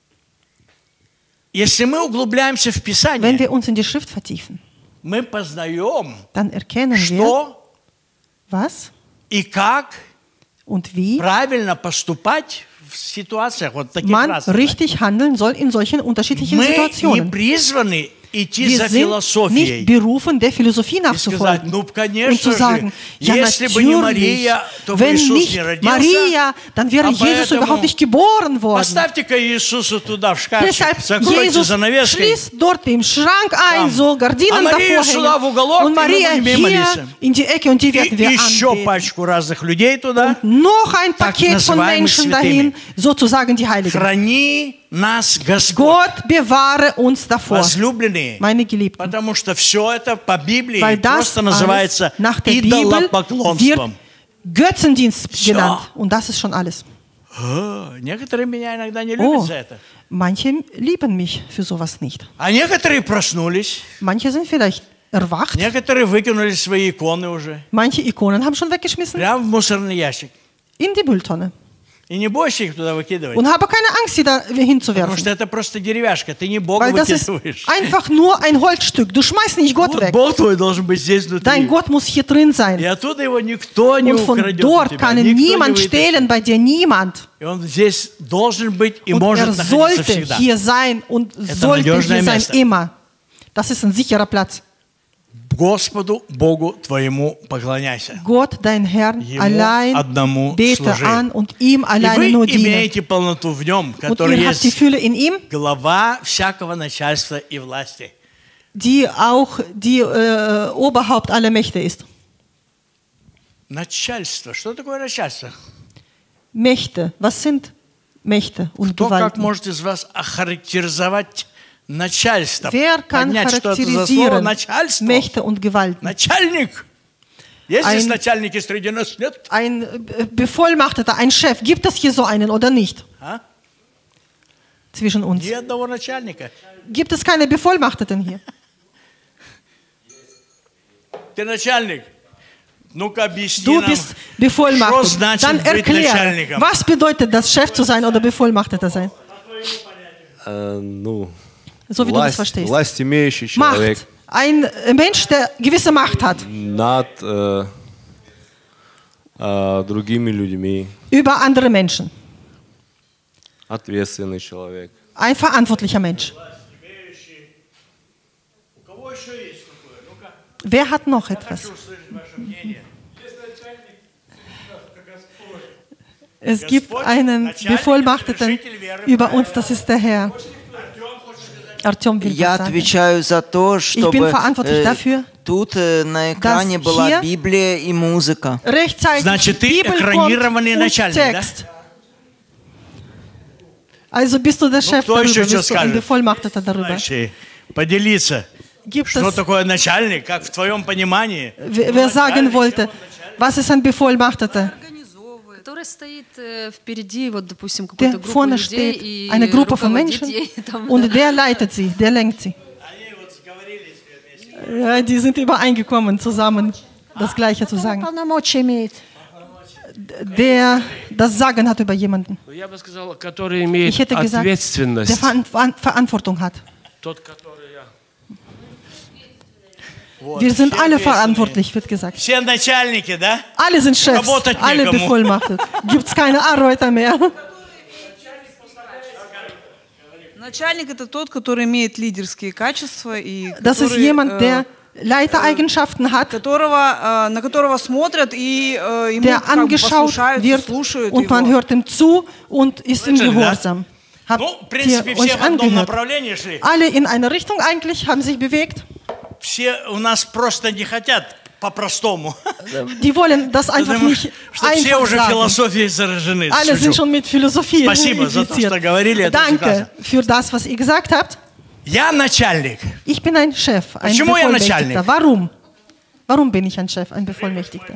Если мы углубляемся в Wenn Писание, wir uns in die Schrift vertiefen, мы познаем, dann erkennen wir, что was и как und wie правильно поступать в ситуациях вот таких man разных. richtig handeln soll in solchen unterschiedlichen Мы не Situationen. призваны идти Wir за sind nicht философией berufen, der Philosophie и сказать, nachzufolgen ну, und конечно zu sagen, же, ja если бы не natürlich, Мария, то бы wenn Иисус nicht не родился. Maria, dann wäre А Jesus поэтому überhaupt nicht geboren worden. Поставьте-ка Иисуса туда, в шкафчик, Deshalb, закройте Jesus занавеской. schließt dort den Schrank ein, Там. so Gardinen А Марию сюда в davor уголок, hängen. Und и мы Maria будем ей hier молиться. in die Ecke und die И werden wir еще anbeten. пачку разных людей туда. Noch ein Так Paket von называемых Menschen святыми. dahin, sozusagen die Heiligen. Храни нас Господь, Gott bewahre uns davor, возлюбленные, meine Geliebten. потому что все это по Библии Weil das просто alles называется nach der Bibel wird идолопоклонством. Götzendienst Всё. genannt. Und das ist schon alles. Некоторые меня иногда не любят Oh, за это. manche lieben mich für sowas nicht. А некоторые проснулись, Manche sind vielleicht erwacht. некоторые выкинули свои иконы уже. Manche Ikonen haben schon weggeschmissen Прямо в мусорный ящик. in die Mülltonne. И не бойся их туда выкидывать. Und habe keine Angst, sie da Потому hinzuwerfen. что это просто деревяшка. Ты не Бога Weil das ist выкидываешь. einfach nur ein Holzstück. Du schmeißt nicht Gott Вот weg. Бог твой должен быть здесь внутри. Dein Gott muss hier drin И sein. оттуда его никто не Und von украдет у dort тебя. kann Никто не niemand вытащит. stehlen, bei dir niemand. И он здесь должен быть и Und может er находиться sollte всегда. hier sein und sollte надежное hier sein место. immer. Das ist ein sicherer Platz. Господу Богу твоему поклоняйся. Gott, dein Herrn, Ему allein одному bete служи. an und ihm И alleine вы nur diene. имеете полноту в нем, Und который ihr habt die есть Fülle in ihm, глава всякого начальства и власти. die auch die Oberhaupt aller Mächte ist. Начальство. Что такое начальство? Mächte, was sind Mächte und Кто как Gewalten? может из вас охарактеризовать начальство? Wer kann Понять, что это за слово charakterisieren начальство? Mächte und Gewalten? Начальник. Есть здесь Ein- начальники среди нас? Нет? Ein Bevollmachteter, ein Chef, gibt es hier so einen oder nicht? А? Zwischen uns. Ни одного начальника. Gibt es keine Bevollmachteten hier? Ты начальник. Ну-ка объясни Du нам, bist что bevollmachtet. значит Dann быть erkläre, начальником. was bedeutet das, Chef zu sein oder Bevollmachteter sein? Ну, So wie du das verstehst. власть имеющий человек Macht. Ein Mensch, der gewisse Macht hat над другими людьми, über andere Menschen. ответственный человек. Ein verantwortlicher Mensch. У кого еще есть такое? Ну-ка, Wer hat noch etwas? хочу услышать ваше мнение. Es gibt einen Bevollmachteten über uns, das ist der Herr. Artyom will Я was sagen. отвечаю за то, Ich bin чтобы verantwortlich dafür, тут на экране dass была hier Библия и музыка. rechtzeitig Значит, ты Bibel экранированный kommt und начальник, да? Text. Also bist du der Chef кто еще darüber, что bist du ein скажет? Bevollmachteter darüber. Дальше. Поделиться. Gibt Что es, такое начальник, как в твоем понимании? wer sagen wollte, was ist ein Bevollmachteter? Который стоит впереди, вот, допустим, Der какой-то группы vorne людей steht, и eine Gruppe von руководит Menschen ей, там, und der leitet sie, der lenkt sie. Ja, die sind übereingekommen, zusammen das Gleiche zu sagen. Полномочия имеет. Der das Sagen hat über jemanden. Я бы сказал, который имеет Ich hätte gesagt, der ответственность. Verantwortung hat. Тот, который я. Wir sind alle verantwortlich, wird gesagt. Все начальники, да? Alle sind Chefs, Работать alle некому. bevollmachtet. Gibt es keine Arbeiter mehr. Начальник — это тот, который имеет лидерские качества и Das ist jemand, der Leitereigenschaften hat, на которого смотрят и ему der как бы angeschaut послушаются, wird слушают und man его. hört ihm zu und ist ihm Слышали, да? gehorsam. Habt Ну, в ihr принципе, все euch в одном angehört? направлении шли. Alle in eine Richtung eigentlich, haben sich bewegt. Все у нас просто не хотят по-простому. Die wollen das einfach Потому nicht что все einfach уже sagen. философией заражены. Alle sind Шучу. schon mit Philosophie Спасибо за то, infiziert. что говорили, это очень Danke für das, was ihr gesagt habt. Я начальник. Ich bin ein Chef, ein Почему я Bevollmächtigter. начальник? Warum? Warum bin ich ein Chef, ein Bevollmächtigter?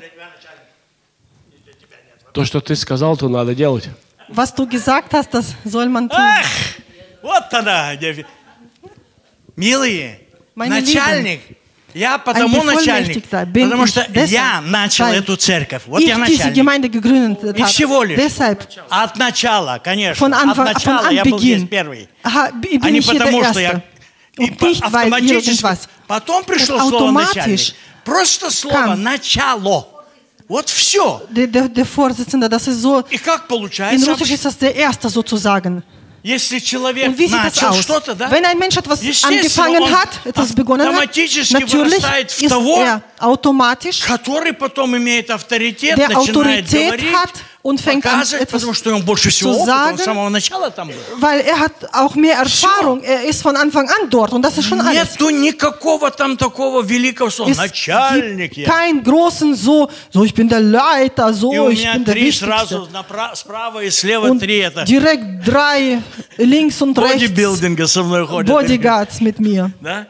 То, что ты сказал, то надо делать. Was du gesagt hast, das soll man tun. Ах, вот она. Милые, Meine начальник. Я потому начальник, Bevollmächtigter bin потому ich что я начал weil эту церковь. Вот ich я diese начальник. Gemeinde gegründet И habe. всего лишь. Deshalb, От начала, конечно. von От Anfang начала an я был здесь Beginn, первый. bin А не ich hier der потому, что я... Erste. И Und nicht, weil автоматически. irgendwas. Потом пришло Und слово начальник. automatisch Просто слово kam. начало. Вот все. Der Vorsitzende, das ist so, И как in получается? Russisch ist das der Erste sozusagen. Если человек Und wie sieht das начал aus? что-то, да? Wenn ein Mensch etwas Естественно, angefangen он hat, etwas begonnen hat, автоматически natürlich вырастает в ist того, er automatisch, который потом имеет авторитет, der начинает Autorität говорить, hat und fängt an, показывать, etwas потому что ему больше всего zu опыта, он sagen, с самого начала там был. weil er hat auch mehr Erfahrung, er ist von Anfang an dort und das ist schon alles. Нету никакого там такого великого слова. Es Начальник gibt я. keinen großen so ich bin der Leiter, И so, у ich меня bin der 3 Wichtigste. сразу, справа и слева Und 3 это direkt 3 links und rechts бодибилдинга со мной ходят. Bodyguards mit mir. Да?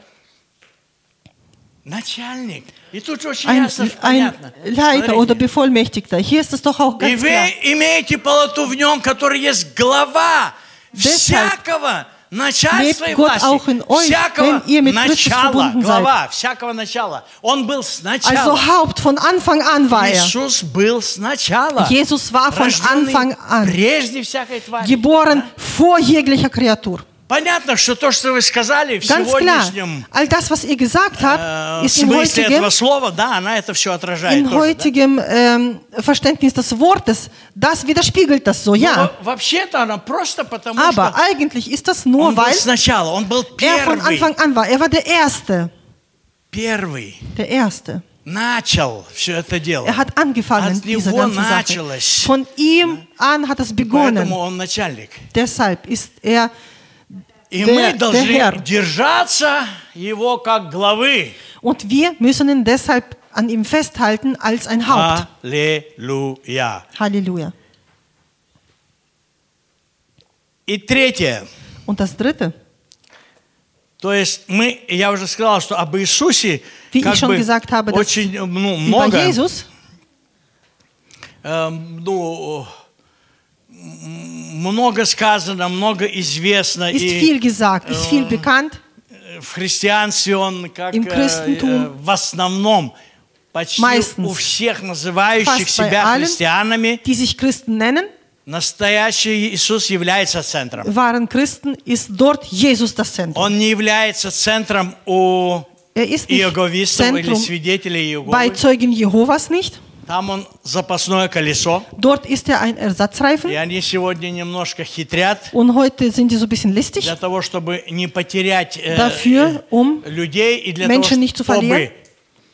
Начальник. И тут очень Ein ясно, понятно. Leiter oder Bevollmächtigter. Hier ist es doch auch И ganz вы klar. имеете полноту в нем, который есть глава всякого начальства и lebt Gott auch in власти. euch, Всякого wenn ihr mit Christus начала, verbunden seid. глава всякого начала. Он был сначала. Also Haupt von Anfang an war er. Иисус был сначала. Jesus war von Рожденный Anfang an прежде всякой твари. geboren vor jeglicher Kreatur. Понятно, что то, что вы сказали в Ganz klar, сегодняшнем all das, was ihr gesagt habt, ist im смысле этого heutigen, слова, да, она это все отражает. in тоже, да? heutigem Verständnis des Wortes, das widerspiegelt das so, ja. Вообще-то она просто потому, Aber что eigentlich ist das nur, он был weil сначала, он был er von первый. Anfang an war. Er war der Erste. Первый. Der Erste. Начал все это дело. Er hat angefangen, От diese него ganze Sache. началось. Von ihm an hat es begonnen. Поэтому он начальник. Deshalb ist er И der мы должны Herr. держаться его как главы. Und wir müssen ihn deshalb an ihm festhalten als ein Haupt. Аллилуйя. Halleluja. И третье. Und das Dritte, То есть я уже сказал, что об Иисусе wie как ich schon бы gesagt habe, dass очень über много, Jesus много сказано, много известно. ist И viel gesagt, ist viel bekannt. в христианстве он как Im Christentum в основном почти meistens, у всех называющих fast bei себя allen, христианами die sich Christen nennen, настоящий Иисус является центром. waren Christen, ist dort Jesus das Zentrum. Он не является центром у Er ist nicht иеговистов или Zentrum свидетелей bei Иеговы. Zeugen Jehovas nicht. Там он запасное колесо. Dort ist er ein Ersatzreifen. И они сегодня немножко хитрят Und heute sind die so ein bisschen listig для того, чтобы не потерять dafür, людей и для Menschen того, nicht zu чтобы verlieren.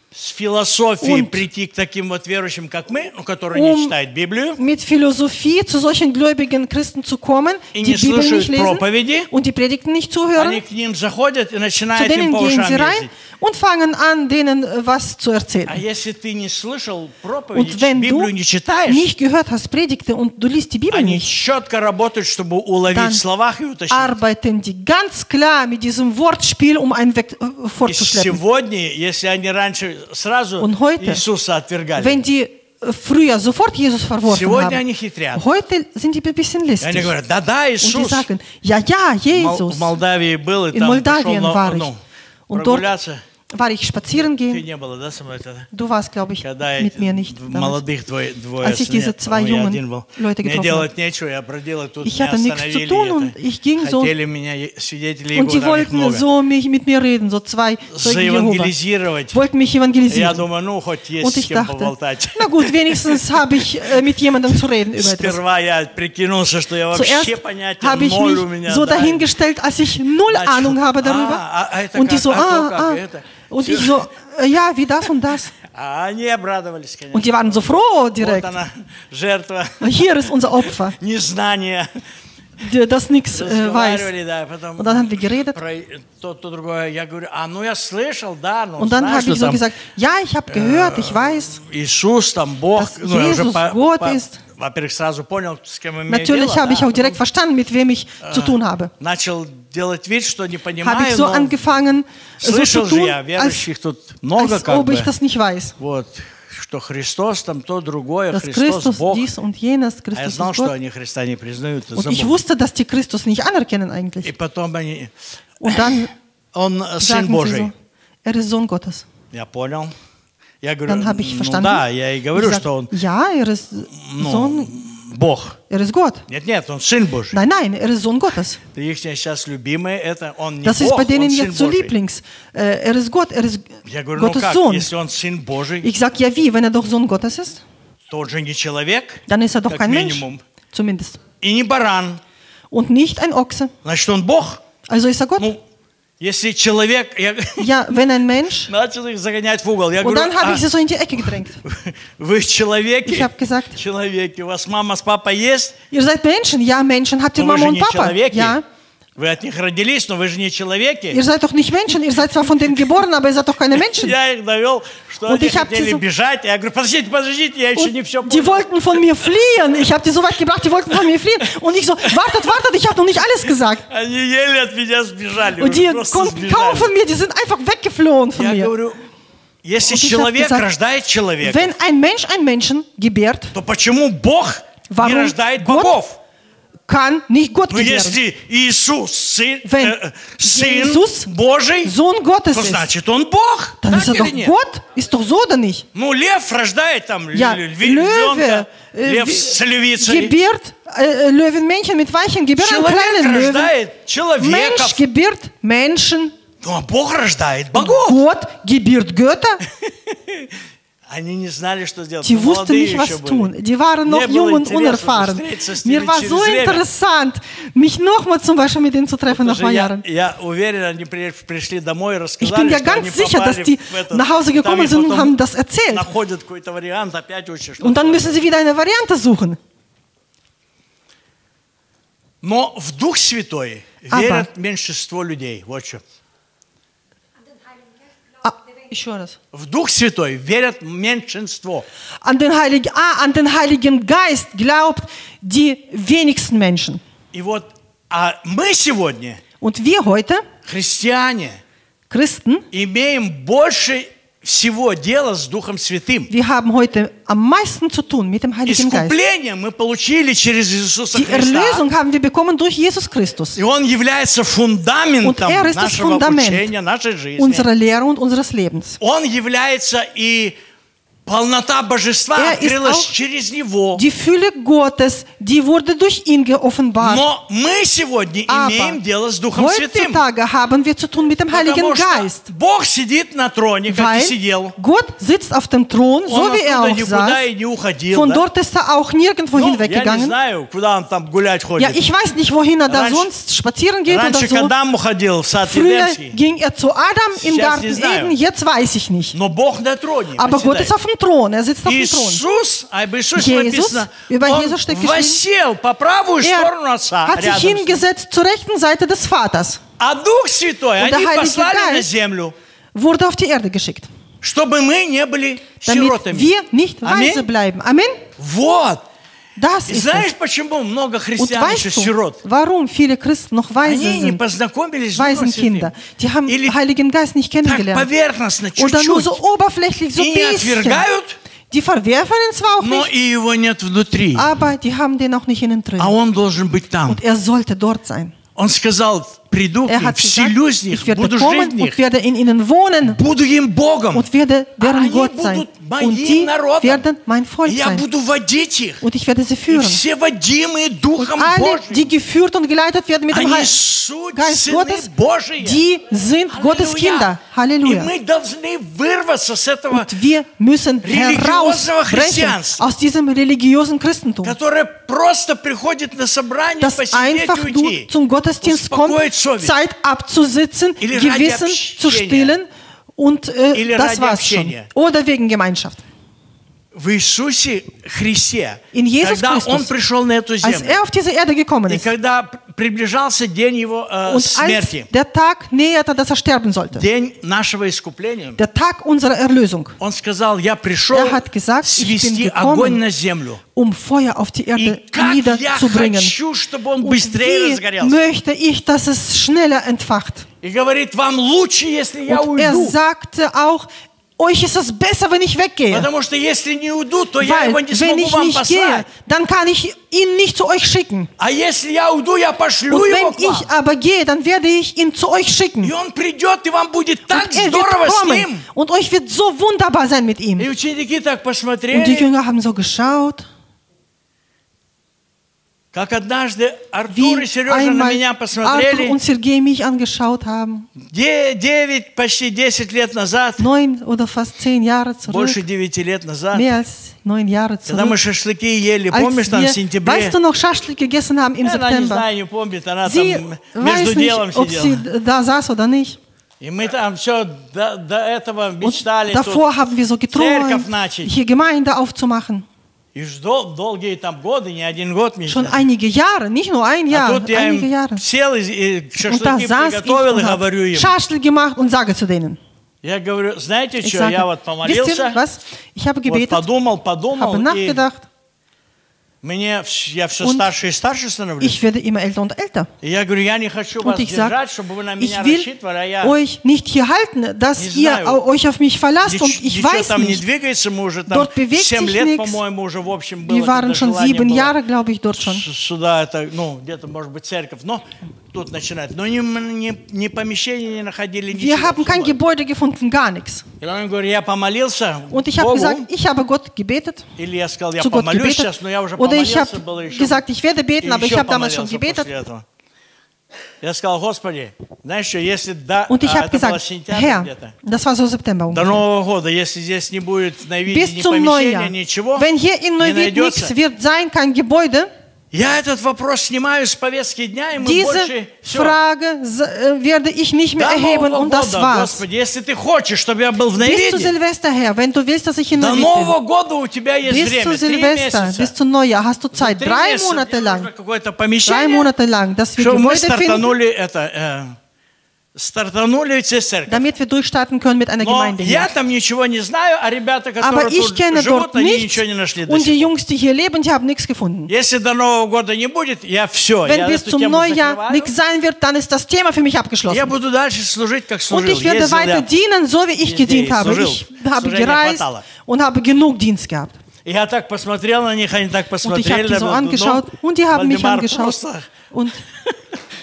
с философией Und- прийти к таким вот верующим, как мы, ну, которые не читают Библию, mit Philosophie zu solchen gläubigen Christen zu kommen, И die не Bibel nicht слушают lesen проповеди. und die Predigten nicht они zuhören. к ним заходят и Zu начинают им denen по gehen ушам sie rein ездить. und fangen an, denen was zu А erzählen. если ты не слышал проповеди, Und wenn du Библию не читаешь, nicht gehört hast Predigte und du liest die Bibel они nicht, четко работают, чтобы уловить Dann в словах и утащить. arbeiten die ganz klar mit diesem Wortspiel, um einen weg И fortzuschleppen. сегодня, если они раньше сразу Und heute, Иисуса отвергали, wenn die früher sofort Jesus verworfen сегодня haben, они хитрят. heute sind die ein bisschen И они listig. говорят, да-да, Und die Иисус. sagen, ja, ja, В Jesus. Молдавии был, и In там пошел Moldawien war ich. Und dort прогуляться. war ich spazieren Ты gehen. не было, да, со мной тогда? Du warst, glaube ich, Когда mit mir nicht. damals. молодых двое Als ich diese нет, zwei по-моему, я jungen один был. Leute Мне getroffen делать нечего, я бродил, и тут Ich меня hatte nichts zu остановили. tun и und это. ich ging so. Хотели меня, свидетелей Und die Иеговы, там их wollten много, so mit mir reden, so zwei Zeugen Jehova. заевангелизировать. Wollten mich Я evangelisieren. думаю, ну, хоть есть Und с ich кем dachte, поболтать. na gut, wenigstens habe ich mit jemandem zu reden über etwas. Сперва я прикинулся, что я вообще Zuerst понятия habe ich ноль у mich меня. so да, и dahingestellt, als ich null начал, Ahnung habe darüber. это Und die как, so, то как, это. Und ich so, ja, wie das und das. А они обрадовались, конечно. Und die waren so froh Вот direkt. она, жертва Hier ist unser Opfer, незнания. das nichts weiß. Разговаривали, да, потом Und dann haben wir geredet. про то другое. Я говорю, ну я слышал, да, ну Und dann знаешь, habe что ich so там gesagt, ja, ich habe gehört, ich weiß. Иисус, там Бог. dass Ну, я уже Jesus Gott ist. во-первых, сразу понял, с кем имею Natürlich дело. habe ich да. auch direkt verstanden, mit wem ich zu tun habe. Начал делать вид, что не Habe понимаю, ich so но angefangen, so zu слышал же tun, я, als, верующих тут много als как ob бы. ich das nicht weiß. Вот, что Христос там то другое, Dass Христос Christus Бог. dies und jenes, А я Christus знал, ist что Gott. они Христа не признают. и Und ich забыл. wusste, dass die Christus nicht anerkennen И eigentlich. потом они... Und dann Он Сын sagen sie Божий. so, er ist Sohn Gottes. Я понял. Я говорю, Dann habe ich ну verstanden. да, я и говорю, Ich sag, что он ja, er ist Sohn, Бог. er ist Gott. Нет, он Сын Божий. Nein, nein, er ist Sohn Gottes. Их сейчас любимые, это он не Das ist Бог, bei он denen Сын jetzt so Божий. Lieblings. Er ist Gott, er ist Я говорю, ну Gottes как, Sohn. если он Сын Божий, Ich sag, ja wie, wenn er doch Sohn Gottes ist, то он же не человек, dann ist er doch как kein Mensch, минимум, zumindest. и не баран. Und nicht ein Ochse. Значит, он Бог. Also ist er Gott. Ну, если человек... Я Ja, wenn ein Mensch. начал их загонять в угол. Я Und говорю, dann habe ich sie so in die Ecke gedrängt. вы человеки? Ich habe gesagt, Человеки. У вас мама с папой есть? ihr seid Menschen. Ja, Menschen. Habt ihr Но вы Mama же und не Papa? человеки. Ja. Вы от них родились, но вы же не человеки. Ihr seid doch nicht Menschen. Ihr seid zwar von denen geboren, aber ihr seid doch keine Menschen. Я их довел, что Und они ich hab хотели die so- бежать. Я говорю, подождите, я еще не все Und die понял. wollten von mir fliehen. Ich habe die so weit gebracht, die wollten von mir fliehen. Und ich so, wartet, ich habe noch nicht alles gesagt. Они еле от меня сбежали. Und die просто konnten kaum сбежали. von mir, die sind einfach weggeflohen von Я mir. говорю, если Und ich hab человек gesagt, рождает человека, Wenn ein Mensch einen Menschen gebärt, то почему Бог не Warum рождает Gott богов? kann nicht Gott Ну, gebären. если Иисус, Сын Wenn Jesus Божий, Sohn Gottes то ist, значит он Бог. dann Так ist er или doch нет? Gott. Ist doch so oder nicht? Ну, лев рождает там Ja, львенка, лев с львицей. gebärt Löwenmännchen mit Weibchen, gebärt einen Человек kleinen Löwen. рождает Mensch человеков. gebärt Menschen. Ну, а Бог рождает богов. Gott gebärt Götter. Они не знали, что делать. Die Ну, wussten молодые nicht, was еще были. tun. Die waren noch Мне jung было und интересно unerfahren. встретиться с Mir ними war через so время. interessant, mich nochmal zum Beispiel mit denen zu treffen nach Потому ein paar что Jahren. я уверен, они пришли домой и Ich рассказали, bin ja что они ganz sicher, dass попали die в этот... nach Hause Там gekommen им sind und потом haben das erzählt. находят какой-то вариант, опять учат что-то. Und dann müssen sie wieder eine Variante suchen. Но в Дух Святой верят меньшинство людей. Вот что. Еще раз. В Дух Святой верят меньшинство. An den Heiligen Geist glaubt die wenigsten Menschen. И вот, а мы сегодня, Und wir heute, христиане, Christen, имеем больше всего дела с Духом Святым. wir haben heute am meisten zu tun mit dem Heiligen Geist. Искупление мы получили через Иисуса Die Христа. Erlösung haben wir bekommen durch Jesus Christus. И Он является фундаментом Und er ist das нашего Fundament обучения, нашей жизни. Unserer Lehre und unseres Lebens. Он является и Полнота божества Er ist открылась auch через него. Die Fülle Gottes, die wurde durch ihn geoffenbart. Но мы сегодня Aber имеем дело с Духом Святым. heutzutage haben wir zu tun mit dem Heiligen Потому что Geist. Бог сидит на троне, как и Weil сидел. Gott sitzt auf dem Thron, so Он wie er оттуда auch никуда saß. и не уходил. Von Да? dort ist er auch nirgendwo Ну, я не hinweggegangen. знаю, куда он там гулять Ja, ходит. ich weiß nicht, wohin er da Раньше- sonst spazieren geht oder Раньше к so. Адаму ходил в сад Früher Эдемский. ging er zu Adam im Сейчас Garten не знаю. Eden, jetzt weiß ich nicht. Но Бог на троне. Aber Gott ist восседает. auf dem Thron, er sitzt auf dem Thron. Иисус, об Иисусе Jesus, написано, über он Jesus steht geschrieben, воссел по правую сторону Er Отца, hat sich рядом с ним. hingesetzt zur rechten Seite des Vaters, А Дух Святой Und der они Heilige послали на Geist землю, wurde auf die Erde geschickt, чтобы мы не были damit сиротами. wir nicht Аминь. weise bleiben. Amen? Вот. Das И ist знаешь, es. почему много Und христиан еще weißt du, сирот? warum viele Christen noch weise Они не sind, познакомились с Духом Waisenkinder? Святым. Die haben Или Heiligen Geist nicht так kennengelernt. поверхностно, Oder nur чуть-чуть. so oberflächlich, so И ein не bisschen. отвергают, Die verwerfen ihn zwar auch но nicht, и его нет внутри. aber die haben den auch nicht innen drin. А он должен быть там. Und er sollte dort sein. Он сказал, приду к Er ним, hat gesagt, вселюсь в ich них, werde буду жить в kommen них, und werde in ihnen wohnen буду им Богом. und werde deren Они Gott sein. будут Und моим die народом. werden mein Volk И я sein. буду водить их. Und ich werde sie И führen. все водимые Духом Alle, Божьим, die geführt und geleitet werden mit dem они суть Geist сыны Gottes, Божии. die sind Gottes Kinder. И Halleluja. мы должны вырваться с этого, Und wir müssen religiösen herausbrechen Christianства, aus diesem religiösen Christentum, которое просто приходит на собрание, das посидеть einfach и nur уйти. zum Gottesdienst kommt, Успокоить совесть. Zeit abzusitzen, Или ради Gewissen zu общения. stillen und Или das ради war's schon. общения. Oder wegen Gemeinschaft. В Иисусе Христе, In Jesus когда Christus, Он пришел на эту Als землю, er auf diese Erde gekommen и ist когда приближался день Его und als смерти, der Tag näherte, dass er sterben sollte, день нашего искупления, der Tag unserer Erlösung, Он сказал, я пришел hat gesagt, ich bin свести gekommen, огонь на землю. Feuer auf die И Erde как я niederzubringen. хочу, чтобы он Und быстрее wie разгорелся. möchte ich, dass es schneller entfacht? И говорит, вам лучше, если я Und er уйду. sagte auch, euch ist es besser, wenn ich weggehe. Потому что если не уйду, то я Weil, его не wenn смогу ich вам nicht послать. gehe, dann kann ich ihn nicht zu euch schicken. А если я уйду, я пошлю Und его wenn к вам. ich aber gehe, dann werde ich ihn zu euch schicken. И он придет, и вам будет так Und er здорово wird с kommen. ним. Und euch wird so wunderbar sein mit ihm. И ученики так Und die посмотрели, Jünger haben so geschaut, как однажды Артур и wie Сережа на einmal меня Arthur посмотрели und Sergei mich angeschaut haben. 9, почти 10 лет назад, 9 oder fast 10 Jahre zurück. больше 9 лет назад, Mehr als 9 Jahre когда мы zurück. шашлыки ели, Als помнишь, там в wir, сентябре? weißt du noch, Schaschlik gegessen haben im Она не September. знаю, не помнит, она Sie там между weiß делом nicht, ob сидела. sie da saß oder nicht. И мы там все до этого Und мечтали davor haben wir so geträumt, церковь начать. hier Gemeinde aufzumachen. И долгие там годы, не один год Schon мечтали. einige Jahre, nicht nur ein А Jahr, тут я einige им Jahre. сел и Und da шашлыки saß ich приготовил и und говорю habe им. Schaschlik gemacht und sage zu denen. Я говорю, знаете Ich что, sage, я вот wisst ihr помолился, was? Ich habe вот gebetet, подумал, habe и nachgedacht, я все Und старше и старше становлюсь. ich werde immer älter und älter. И я говорю, я не хочу Und вас ich sage, держать, чтобы вы на ich меня will рассчитывали, а я euch nicht hier halten, dass Не ihr знаю. euch auf mich verlasst und ich ничего weiß там не nicht. двигается, мы уже там Dort bewegt 7 sich лет, nichts. по-моему, уже в общем было Wir waren когда schon желание 7 было Jahre, glaube ich, dort schon. сюда, это, ну, где-то, может быть, церковь, но тут начинает. Но ни помещения не находили, ничего. Wir haben kein Gebäude gefunden, gar nichts. И он говорит, я помолился Und ich habe Богу, gesagt, ich habe Gott gebetet, или я сказал, я zu Gott помолюсь gebetet. сейчас, но я уже Oder ich помолился, было habe еще. gesagt, ich werde beten, aber ich habe damals schon помолился gebetet. после этого. Я сказал, Господи, знаешь что, если до, Und ich habe это было gesagt, сентябрь Herr, где-то, das war so September до ungefähr. Нового года, если здесь не будет на виде Bis ни zum помещения, Neujahr. ничего, Wenn hier in не Neuwied найдется, nichts wird sein, kein Gebäude, я этот вопрос снимаю с повестки дня, и мы diese больше все. Frage werde ich nicht mehr До erheben Нового und das года, war's. Господи, если ты хочешь, чтобы я был в Bis zu Новиде, Silvester, Herr, wenn du willst, dass ich in до Neuwied Нового bin. года у тебя есть Bis время, zu 3 Silvester, месяца. bis zum Neujahr hast du Zeit. 3 3 месяца, Monate мне нужно lang. какое-то 3 помещение, Monate lang, dass wir чтобы мы Gebäude finden, стартанули церковь. damit wir durchstarten können mit einer Но Gemeinde hier. я там ничего не знаю, а ребята, Aber которые ich тут kenne живут, dort они nichts ничего не нашли до und die сих пор. Jungs, die hier leben, die haben nichts gefunden. Если до Нового года не будет, я все, Wenn я bis эту zum тему Neujahr закрываю. nichts sein wird, dann ist das Thema für mich Я abgeschlossen. буду дальше служить, как Und служил. ich werde Ездил weiter я. dienen, so wie ich Везде gedient habe. служил. Ich habe Служения gereist хватало. und habe genug Dienst gehabt. И я так посмотрел на них, они так Und ich habe посмотрели. die so angeschaut und die haben mich Вальдемар angeschaut. просто Und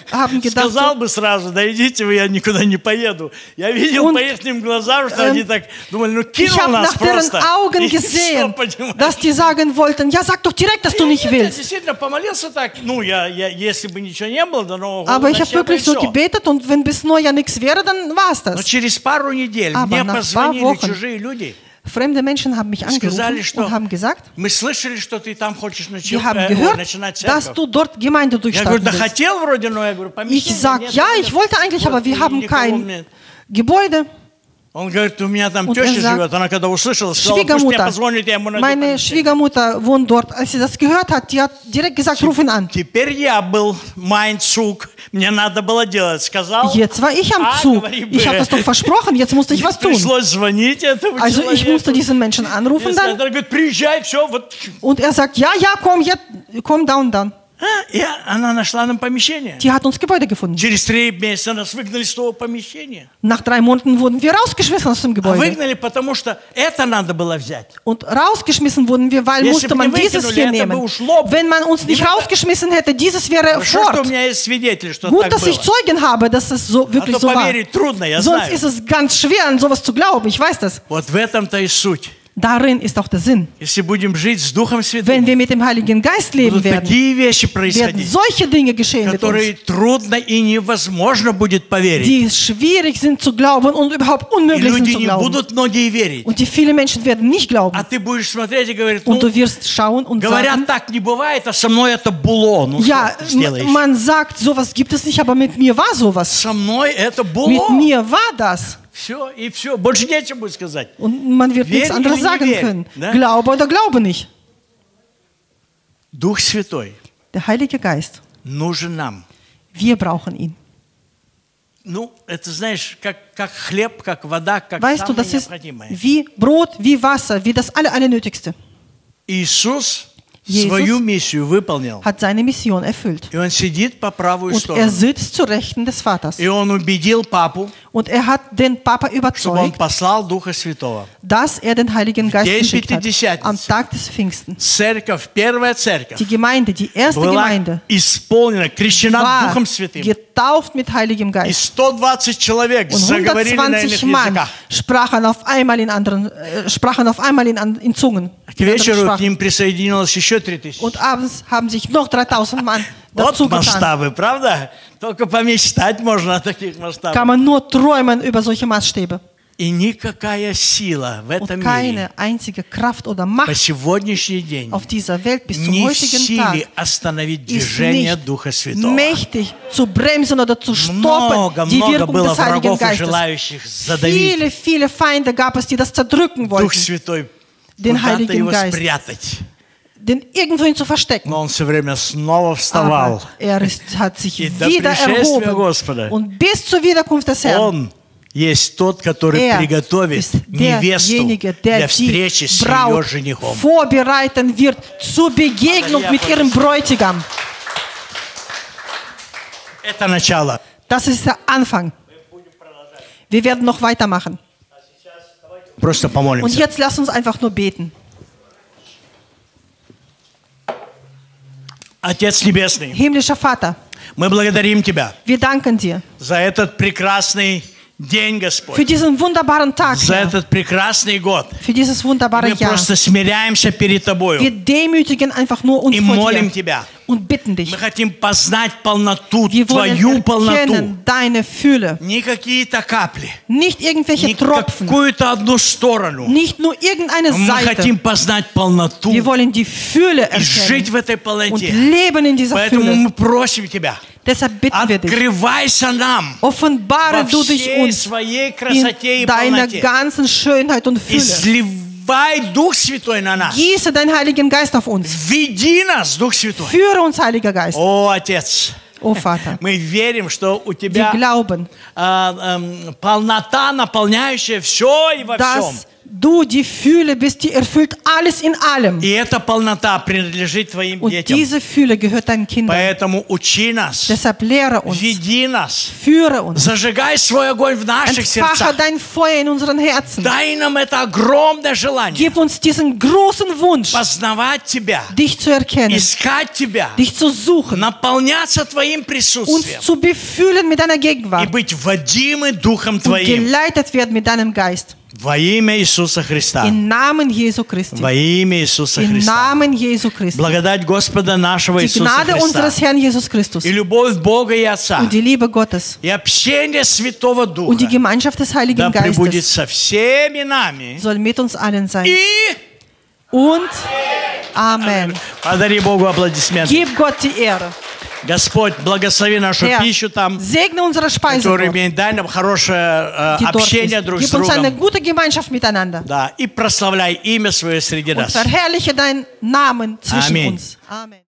haben gedacht, Сказал бы сразу, да идите вы, я никуда не поеду. Я видел по их глазам, что они так думали, ну ich кинул habe нас nach deren просто. Augen И всё, gesehen, понимаешь? dass die sagen wollten, ja, sag doch direkt, dass du nicht Я willst. действительно помолился так, ну, если бы ничего не было, до Нового года, Aber ich habe значит, это wirklich so всё. gebetet und wenn bis Neujahr nichts wäre, dann war es Но das. через пару недель Aber мне nach paar позвонили Wochen чужие люди. Fremde Menschen haben mich Сказали, angerufen что und haben gesagt, мы слышали, что ты там хочешь wir haben gehört, начинать dass церковь. du dort Gemeinde Я говорю, durchstarten да willst. хотел вроде, но я говорю, Ich помещения sag, нет, ja, нет. ich wollte eigentlich, aber wir Вот, haben никого kein нет. Gebäude. Он говорит, у меня там Und теща er sagt, живет. Она когда услышала, сказала, пусть мне Schwiegermutter, позвонит, я ему найду meine помещение. Schwiegermutter wohnt dort. Als sie das gehört hat, die hat direkt gesagt, ruf ihn an. Теперь я был mein Zug. Мне надо было делать. Сказал, Jetzt war ich am Zug. Ich habe das doch versprochen, jetzt musste ich was tun. пришлось звонить этому Also ich человеку. musste diesen Menschen anrufen dann. Он говорит, приезжай, все, вот. Und er sagt, ja, ja, komm, jetzt, komm da und dann. И она нашла нам помещение. Die hat uns Gebäude gefunden. Через 3 месяца нас выгнали с того помещения. Nach 3 Monaten wurden wir rausgeschmissen aus dem А Gebäude. выгнали, потому что это надо было взять. Und rausgeschmissen wurden wir, weil Если musste бы man не dieses выкинули, hier это бы nehmen. ушло бы. Wenn man uns nicht rausgeschmissen hätte, dieses wäre Хорошо, что у fort. меня есть свидетель, что Gut, так dass ich было. Zeugen habe, dass es so А wirklich то so war. поверить трудно, я Sonst знаю. ist es ganz schwer, an sowas zu glauben. Ich weiß das. Вот в этом-то и суть. Darin ist auch der Sinn. Если будем жить с Духом Святым, Wenn wir mit dem Heiligen Geist leben будут werden, такие вещи werden происходить, solche Dinge geschehen mit которые uns, трудно и невозможно будет поверить. die schwierig sind zu glauben und überhaupt И unmöglich sind люди zu не glauben. будут многие верить. Und die viele Menschen werden nicht glauben. А ты будешь смотреть и говорить, ну, Und du wirst schauen und говорят, sagen, так не бывает, а со мной это было. Ну, ja, что ты сделаешь? man sagt, sowas gibt es nicht, aber mit mir war sowas. Со мной это Mit было. mir war das. Все, и все. Больше нечего будет сказать. Und man wird Верь nichts anderes или не sagen верь, können. да? Glaube oder glaube nicht. Дух Святой Der Heilige Geist, нужен нам. wir brauchen ihn. Ну, это, знаешь, как хлеб, как вода, как Weißt du, самое das ist необходимое. wie Brot, wie Wasser, wie das Allernötigste. Иисус Jesus свою миссию выполнил. Hat seine Mission erfüllt. И он сидит по правую Und сторону. er sitzt zu Rechten des Vaters. И он убедил папу, Und er hat den Papa чтобы он überzeugt, послал Духа Святого. dass er den Heiligen Geist День geschickt hat. Пятидесятницы. Am Tag des Pfingsten. Церковь, первая церковь, Die Gemeinde, die erste была Gemeinde, исполнена, крещена war Духом Святым. getauft mit Heiligem И Geist. 120 человек Und заговорили на иных 120 Mann языках. sprachen auf einmal in Zungen. К in anderen вечеру к Sprachen. ним присоединилось еще 3000. Und abends haben sich noch 3000 Mann Вот dazu getan. масштабы, правда? Только помечтать можно о таких масштабах. Kann man nur träumen über solche Maßstäbe. И никакая сила в этом Und мире keine einzige Kraft oder по Macht сегодняшний день auf dieser Welt bis zum не в heutigen Tag силе остановить ist движение nicht Духа Святого. mächtig zu bremsen oder zu stoppen die Много Wirkung было des Heiligen врагов и Geistes. желающих задавить. Viele, viele Feinde gab es, die das zerdrücken Дух wollten, Святой den куда-то Heiligen его Geist. спрятать. den irgendwohin zu verstecken. Но он все время снова вставал. Aber hat sich И до wieder пришествия erhoben. Господа Und bis zur Wiederkunft des Herrn. Он есть тот, который Er приготовит ist невесту derjenige, для der die встречи с ее Braut женихом. vorbereiten wird zur Begegnung mit ihrem Bräutigam. Это начало. Das ist der Anfang. Wir werden noch weitermachen. Просто Und помолимся. jetzt lass uns einfach nur beten. Отец Небесный, Himmlischer Vater, мы благодарим Тебя wir danken dir за этот прекрасный день, für Господь, diesen wunderbaren Tag, за Herr, этот прекрасный год. für dieses wunderbare Мы Jahr. просто смиряемся перед Wir Тобою demütigen einfach nur uns и vor молим dir Тебя. und bitten dich. Мы хотим познать полноту, Wir Твою wollen полноту. erkennen deine Fülle. Не какие-то капли, Nicht irgendwelche не Tropfen, какую-то одну сторону. nicht nur irgendeine Мы Seite. хотим познать полноту Wir wollen die Fülle и жить erkennen в этой und полноте. leben in dieser Поэтому Fülle. мы просим Тебя, Deshalb bitten wir dich, открывайся нам offenbare во du dich всей uns своей красоте и in deiner полноте. ganzen Schönheit und И Fülle. сливай Дух Святой на нас. Gieße deinen Heiligen Geist auf uns. Веди нас, Дух Святой. Führe uns, Heiliger Geist. О, Отец, Oh Vater, мы верим, что у wir Тебя glauben, полнота, наполняющая все и во всем. dass du die Fülle bist, die erfüllt alles in allem. И эта полнота принадлежит твоим Und детям. diese Fülle gehört deinen Kindern. Поэтому учи нас, Deshalb lehre uns, веди нас, führe uns, зажигай свой огонь в наших entfache сердцах. dein Feuer in unseren Herzen. Дай нам это огромное желание Gib uns diesen großen Wunsch, познавать Тебя, dich zu erkennen, искать Тебя, dich zu suchen, наполняться Твоим uns присутствием zu befüllen mit deiner и Gegenwart быть водимы Духом und Твоим. geleitet werden mit deinem Geist. Во имя Иисуса Христа. Im Namen Jesu Christi. Во имя Иисуса Im Христа. Namen Jesu Christi. Благодать Господа нашего Die Иисуса Gnade Христа unseres Herrn Jesus Christus и любовь Бога и Отца und die Liebe Gottes и общение Святого und die Духа Gemeinschaft des да Heiligen пребудет Geistes со всеми нами. soll mit uns allen sein. И Und Amen. подари Богу аплодисменты. Gib Gott die Ehre. Господь, благослови нашу Herr, пищу там, segne unsere Speise, которую Gott, имеем. Дай нам хорошее die dort общение ist. друг с Gib uns eine другом. gute Gemeinschaft miteinander. Да, и прославляй имя Свое среди Und нас. verherrliche deinen Namen zwischen Amen. uns. Amen.